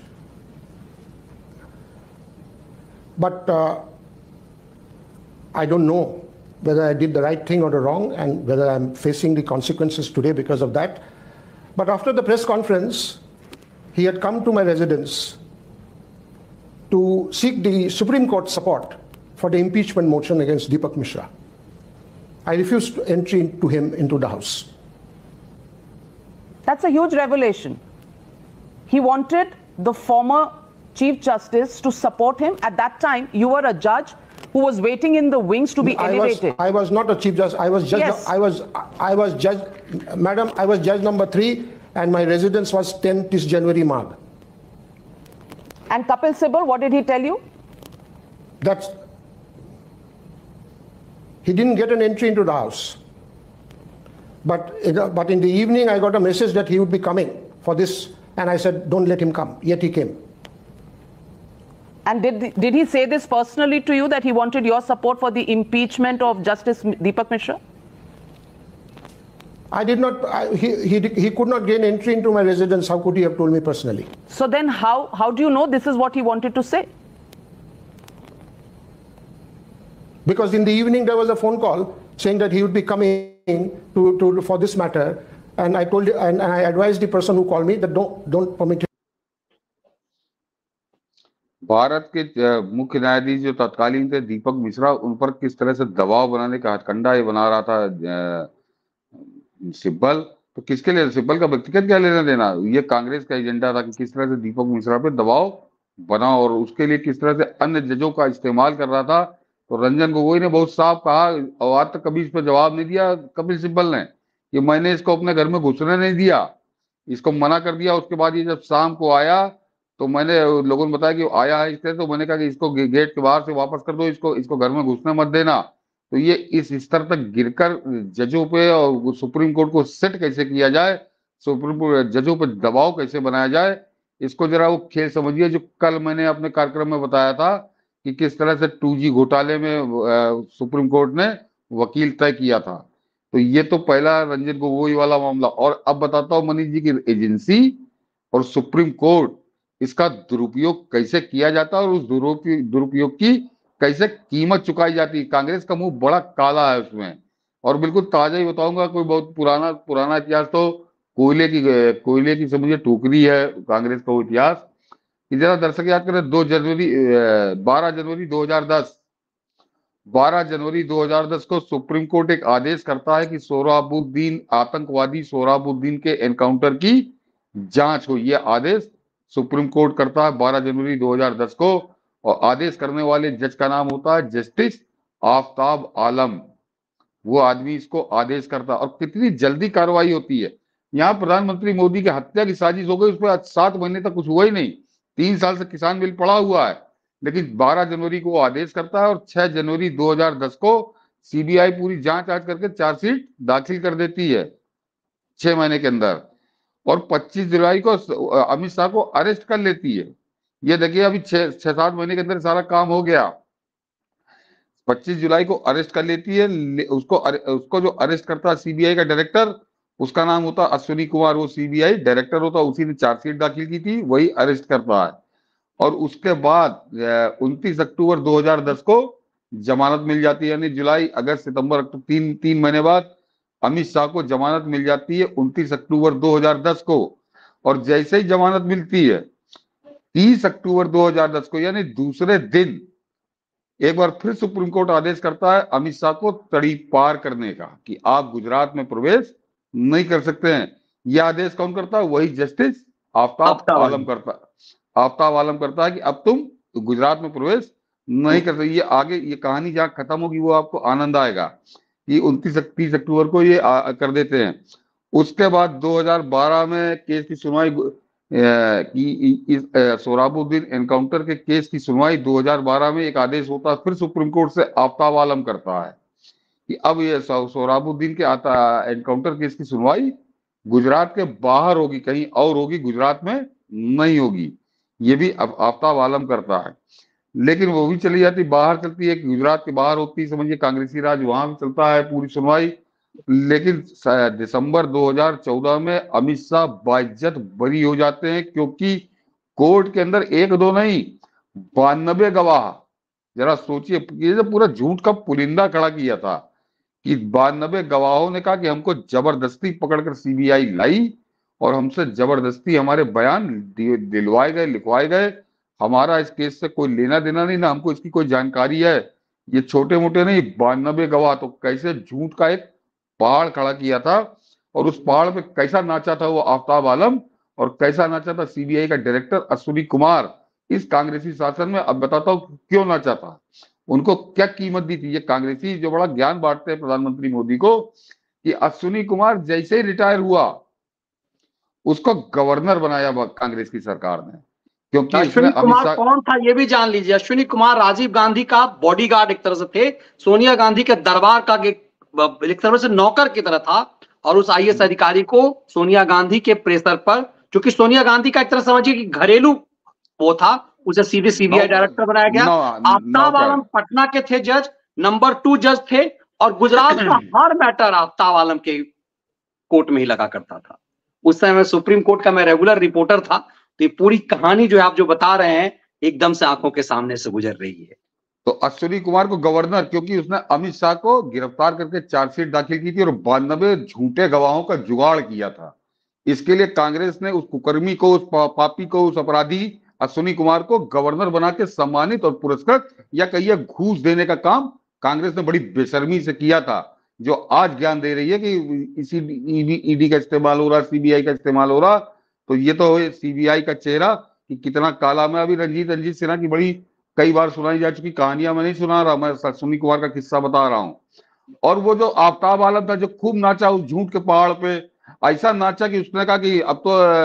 But I don't know whether I did the right thing or the wrong, and whether I'm facing the consequences today because of that. But after the press conference, he had come to my residence to seek the Supreme Court support for the impeachment motion against Deepak Mishra. I refused entry to him into the house. That's a huge revelation. He wanted the former Chief Justice to support him. At that time, you were a judge who was waiting in the wings to be elevated. I was not a Chief Justice. I was judge. Yes. I was judge, Madam. I was judge number 3, and my residence was 10 this January Marg. And Kapil Sibal, what did he tell you? That's he didn't get an entry into the house. But in the evening, I got a message that he would be coming for this, and I said, "Don't let him come." Yet he came. And did he say this personally to you, that he wanted your support for the impeachment of Justice Deepak Mishra? I did not. He could not gain entry into my residence. How could he have told me personally? So then how do you know this is what he wanted to say? Because in the evening there was a phone call saying that he would be coming to for this matter, and I told and I advised the person who called me that don't permit him. Bharat के मुख्य न्यायाधीश जो तत्कालीन थे दीपक मिश्रा, उन पर किस तरह से दबाव बनाने का हथकंडा ये बना रहा था सिब्बल। तो किसके लिए? सिब्बल का व्यक्तिगत क्या लेना देना, ये कांग्रेस का एजेंडा था कि किस तरह से दीपक मिश्रा पे दबाव बना, और उसके लिए किस तरह से अन्य जजों का इस्तेमाल कर रहा था। तो रंजन गोगोई ने बहुत साफ कहा, और आज तक कभी इस पर जवाब नहीं दिया कपिल सिब्बल ने, कि मैंने इसको अपने घर में घुसने नहीं दिया, इसको मना कर दिया। उसके बाद ये जब शाम को आया तो मैंने लोगों ने बताया कि आया है इसलिए, तो मैंने कहा कि इसको गेट के बाहर से वापस कर दो, इसको घर में घुसने मत देना। तो ये इस स्तर तक गिरकर जजों पे और सुप्रीम कोर्ट को सेट कैसे किया जाए, सुप्रीम कोर्ट जजों पे दबाव कैसे बनाया जाए, इसको जरा वो खेल समझिए जो कल मैंने अपने कार्यक्रम में बताया था कि किस तरह से 2G घोटाले में सुप्रीम कोर्ट ने वकील तय किया था। तो ये तो पहला रंजन गोगोई वाला मामला। और अब बताता हूँ मनीष जी की एजेंसी और सुप्रीम कोर्ट, इसका दुरुपयोग कैसे किया जाता है और उस दुरुपयोग की कैसे कीमत चुकाई जाती है। कांग्रेस का मुंह बड़ा काला है उसमें। और बिल्कुल ताजा ही बताऊंगा, कोई बहुत पुराना इतिहास तो कोयले की समझिए टोकरी है कांग्रेस का वो इतिहास। कि जरा दर्शक याद करें 12 जनवरी 2010 को सुप्रीम कोर्ट एक आदेश करता है कि आतंकवादी सोहराबुद्दीन के एनकाउंटर की जांच हो। यह आदेश सुप्रीम कोर्ट करता है 12 जनवरी 2010 को, और आदेश करने वाले जज का नाम होता है जस्टिस आफ्ताब आलम। वो आदमी इसको आदेश करता है, और कितनी जल्दी कार्रवाई होती है। यहाँ प्रधानमंत्री मोदी की हत्या की साजिश हो गई, उस पर 7 महीने तक कुछ हुआ ही नहीं। 3 साल से किसान बिल पड़ा हुआ है, लेकिन 12 जनवरी को आदेश करता है, और 6 जनवरी 2010 को सीबीआई पूरी जांच करके चार्जशीट दाखिल कर देती है 6 महीने के अंदर, और 25 जुलाई को अमित शाह को अरेस्ट कर लेती है। ये देखिए अभी 6-7 महीने के अंदर सारा काम हो गया। 25 जुलाई को अरेस्ट कर लेती है। उसको जो अरेस्ट करता है सीबीआई का डायरेक्टर, उसका नाम होता है अश्विनी कुमार, वो सीबीआई डायरेक्टर होता है, उसी ने चार्जशीट दाखिल की थी, वही अरेस्ट करता है। और उसके बाद 29 अक्टूबर 2010 को जमानत मिल जाती है, यानी जुलाई, अगस्त, सितंबर, अक्टूबर, तीन महीने बाद अमित शाह को जमानत मिल जाती है 29 अक्टूबर 2010 को। और जैसे ही जमानत मिलती है 30 अक्टूबर 2010 को, यानी दूसरे दिन एक बार फिर सुप्रीम कोर्ट आदेश करता है अमित शाह को तड़ीपार करने का कि आप गुजरात में प्रवेश नहीं कर सकते हैं। यह आदेश कौन करता है? वही जस्टिस आफ्ताब आलम करता है कि अब तुम गुजरात में प्रवेश नहीं कर सकते। ये आगे ये कहानी जहां खत्म होगी वो आपको आनंद आएगा कि 30 अक्टूबर को ये कर देते हैं। उसके बाद 2012 में केस की सुनवाई सोहराबुद्दीन एनकाउंटर के केस की सुनवाई 2012 में एक आदेश होता है फिर सुप्रीम कोर्ट से, आफ्ताब आलम करता है कि अब ये सोहराबुद्दीन के एनकाउंटर केस की सुनवाई गुजरात के बाहर होगी, कहीं और होगी, गुजरात में नहीं होगी। ये भी अब आफ्ताब आलम करता है। लेकिन वो भी चली जाती, बाहर चलती है, गुजरात के बाहर होती है, समझिए कांग्रेसी राज, वहां भी चलता है पूरी सुनवाई। लेकिन दिसंबर 2014 में अमित शाह बाइज्जत बरी हो जाते हैं, क्योंकि कोर्ट के अंदर एक दो नहीं 92 गवाह, जरा सोचिए, ये जो पूरा झूठ का पुलिंदा खड़ा किया था कि 92 गवाहों ने कहा कि हमको जबरदस्ती पकड़कर सीबीआई लाई और हमसे जबरदस्ती हमारे बयान दिलवाए गए, लिखवाए गए। हमारा इस केस से कोई लेना देना नहीं, ना हमको इसकी कोई जानकारी है। ये छोटे मोटे नहीं, 92 गवाह। तो कैसे झूठ का एक पहाड़ खड़ा किया था, और उस पहाड़ पे कैसा नाचा था वो आफ्ताब आलम, और कैसा नाचा था सीबीआई का डायरेक्टर अश्विनी कुमार इस कांग्रेसी शासन में। अब बताता हूं क्यों नाचा था, उनको क्या कीमत दी थी। ये कांग्रेसी जो बड़ा ज्ञान बांटते हैं प्रधानमंत्री मोदी को, कि अश्विनी कुमार जैसे ही रिटायर हुआ उसको गवर्नर बनाया कांग्रेस की सरकार ने, क्योंकि अश्विनी कुमार कौन था ये भी जान लीजिए। अश्विनी कुमार राजीव गांधी का बॉडीगार्ड एक तरह से थे, सोनिया गांधी के दरबार का एक तरह से नौकर की तरह था। और उस आईएएस अधिकारी को सोनिया गांधी के प्रेशर पर, क्योंकि सोनिया गांधी का एक तरह समझिए कि घरेलू वो था, उसे सीधे सीबीआई डायरेक्टर बनाया गया। आफ्ताब आलम पटना के थे जज, नंबर 2 जज थे, और गुजरात का हर मैटर आफ्ताब आलम के कोर्ट में ही लगा करता था। उस समय सुप्रीम कोर्ट का मैं रेगुलर रिपोर्टर था, तो ये पूरी कहानी जो आप जो बता रहे हैं एकदम से आंखों के सामने से गुजर रही है। तो अश्विनी कुमार को गवर्नर, क्योंकि उसने अमित शाह को गिरफ्तार करके चार्जशीट दाखिल की थी और 92 झूठे गवाहों का जुगाड़ किया था। इसके लिए कांग्रेस ने उस कुकर्मी को, उस पापी को, उस अपराधी अश्विनी कुमार को गवर्नर बना के सम्मानित और पुरस्कृत या कहिए घूस देने का काम कांग्रेस ने बड़ी बेशर्मी से किया था, जो आज ज्ञान दे रही है कि इसी ईडी का इस्तेमाल हो रहा, सीबीआई का इस्तेमाल हो रहा। तो ये तो सीबीआई का चेहरा कि कितना काला। मैं अभी रंजीत सिन्हा की बड़ी कई बार सुनाई जा चुकी कहानियां मैं नहीं सुना रहा, मैं अश्विनी कुमार का किस्सा बता रहा हूं। और वो जो आफ्ताब आलम था जो खूब नाचा उस झूठ के पहाड़ पे, ऐसा नाचा कि उसने कहा कि अब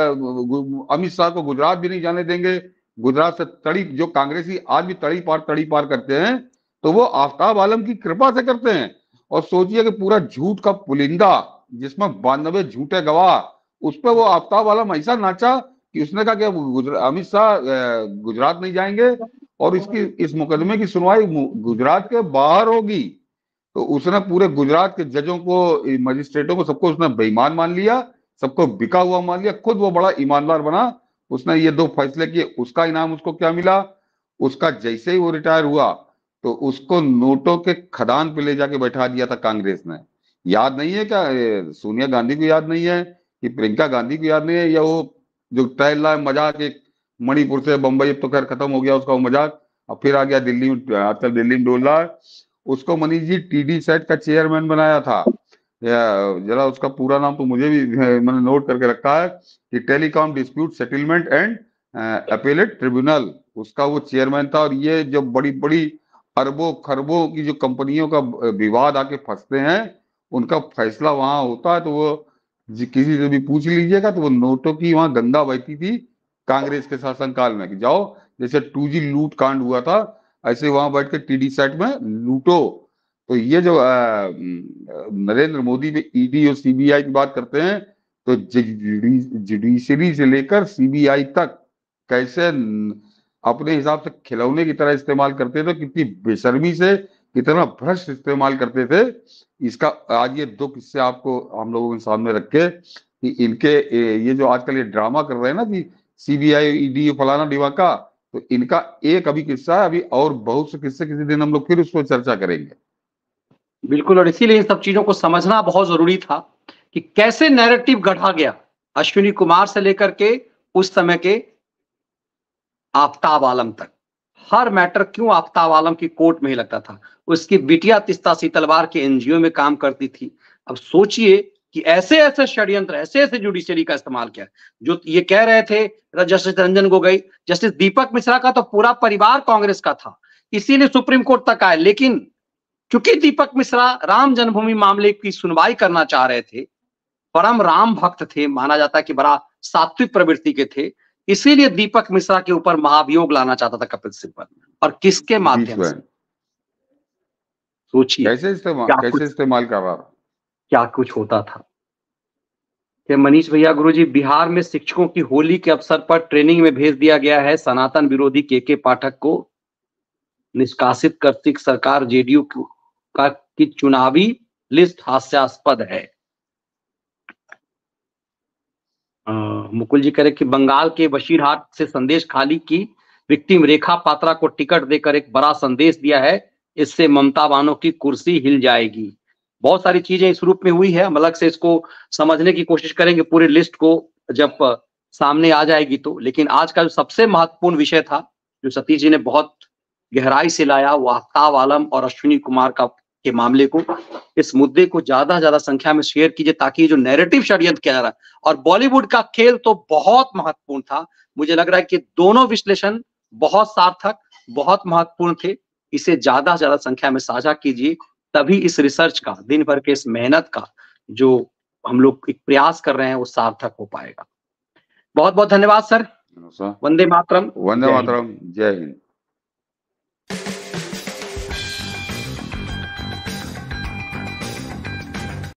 तो अमित शाह को गुजरात भी नहीं जाने देंगे, गुजरात से तड़ी, जो कांग्रेसी आज भी तड़ी पार करते हैं तो वो आफ्ताब आलम की कृपा से करते हैं। और सोचिए कि पूरा झूठ का पुलिंदा जिसमें 92 झूठे गवाह, उस पर वो आफ्ताब आलम ऐसा नाचा कि उसने कहा कि अमित शाह गुजरात नहीं जाएंगे और इस मुकदमे की सुनवाई गुजरात के बाहर होगी। तो उसने पूरे गुजरात के जजों को, मजिस्ट्रेटों को, सबको उसने बेईमान मान लिया, सबको बिका हुआ मान लिया। खुद वो बड़ा ईमानदार बना, उसने ये 2 फैसले किए। उसका इनाम उसको क्या मिला? उसका जैसे ही वो रिटायर हुआ तो उसको नोटों के खदान पे ले जाके बैठा दिया था कांग्रेस ने। याद नहीं है क्या सोनिया गांधी को याद नहीं है कि प्रियंका गांधी को याद नहीं है, या वो जो टहल रहा है मजाक एक मणिपुर से बंबई, अब तो खैर खत्म हो गया उसका वो मजाक, अब फिर आ गया दिल्ली में, आजकल दिल्ली में डोल रहा है। उसको मनीष जी टीडी सेट का चेयरमैन बनाया था। जरा उसका पूरा नाम तो मुझे भी मैंने नोट करके रखा है कि telecom dispute settlement and appellate tribunal, उसका वो चेयरमैन था। और ये जो बड़ी बड़ी अरबों खरबों की जो कंपनियों का विवाद आके फंसते हैं, उनका फैसला वहां होता है। तो वो किसी से भी पूछ लीजिएगा तो वो नोटों की वहां गंगा बहती थी कांग्रेस के शासनकाल में, कि जाओ जैसे 2G लूट कांड हुआ था ऐसे वहां बैठ के टीडी सेट में लूटो। तो ये जो नरेंद्र मोदी में ईडी और सीबीआई की बात करते हैं, तो जुडिशरी से लेकर सीबीआई तक कैसे अपने हिसाब से खिलौने की तरह इस्तेमाल करते थे, कितनी बेशर्मी से, कितना भ्रष्ट इस्तेमाल करते थे। इसका आज ये 2 किस्से आपको हम लोगों के सामने रखे कि इनके ये जो आजकल ये ड्रामा कर रहे हैं ना कि सीबीआई ईडी फलाना डिवाका, तो इनका एक अभी किस्सा है, अभी और बहुत से किस्से किसी दिन हम लोग फिर उसको चर्चा करेंगे। बिल्कुल, और इसीलिए इन सब चीजों को समझना बहुत जरूरी था कि कैसे नैरेटिव गढ़ा गया अश्विनी कुमार से लेकर के उस समय के आफताब आलम तक। हर मैटर क्यों आफताब आलम की कोर्ट में ही लगता था। उसकी बिटिया तिस्ता सीतलवार के एनजीओ में काम करती थी। अब सोचिए कि ऐसे ऐसे षड्यंत्र, ऐसे ऐसे जुडिशरी का इस्तेमाल किया। जो ये कह रहे थे जस्टिस रंजन गोगोई, जस्टिस दीपक मिश्रा का तो पूरा परिवार कांग्रेस का था, इसीलिए सुप्रीम कोर्ट तक आए। लेकिन क्योंकि दीपक मिश्रा राम जन्मभूमि मामले की सुनवाई करना चाह रहे थे, परम राम भक्त थे, माना जाता है कि बड़ा सात्विक प्रवृत्ति के थे, इसीलिए दीपक मिश्रा के ऊपर महाभियोग लाना चाहता था कपिल सिब्बल। और किसके माध्यम से? सोचिए कैसे इस्तेमाल कर रहा था, क्या कुछ होता था। कि मनीष भैया गुरुजी, बिहार में शिक्षकों की होली के अवसर पर ट्रेनिंग में भेज दिया गया है सनातन विरोधी के पाठक को। निष्कासित करती सरकार जेडीयू की चुनावी लिस्ट हास्यास्पद है। मुकुल जी कह रहे कि बंगाल के बशीरहाट से संदेश खाली की विक्टिम रेखा पात्रा को टिकट देकर एक बड़ा संदेश दिया है, इससे ममता बानो की कुर्सी हिल जाएगी। बहुत सारी चीजें इस रूप में हुई है, हम अलग से इसको समझने की कोशिश करेंगे पूरी लिस्ट को जब सामने आ जाएगी तो। लेकिन आज का जो सबसे महत्वपूर्ण विषय था, जो सतीश जी ने बहुत गहराई से लाया, वो आफताब आलम और अश्विनी कुमार के मामले को, इस मुद्दे को ज्यादा से ज्यादा संख्या में शेयर कीजिए ताकि जो नैरेटिव षड्यंत्र किया जा रहा है। और बॉलीवुड का खेल तो बहुत महत्वपूर्ण था। मुझे लग रहा है कि दोनों विश्लेषण बहुत सार्थक, बहुत महत्वपूर्ण थे। इसे ज्यादा से ज्यादा संख्या में साझा कीजिए, तभी इस रिसर्च का, दिन भर के इस मेहनत का जो हम लोग एक प्रयास कर रहे हैं वो सार्थक हो पाएगा। बहुत बहुत धन्यवाद सर। वंदे मातरम। वंदे मातरम। जय हिंद।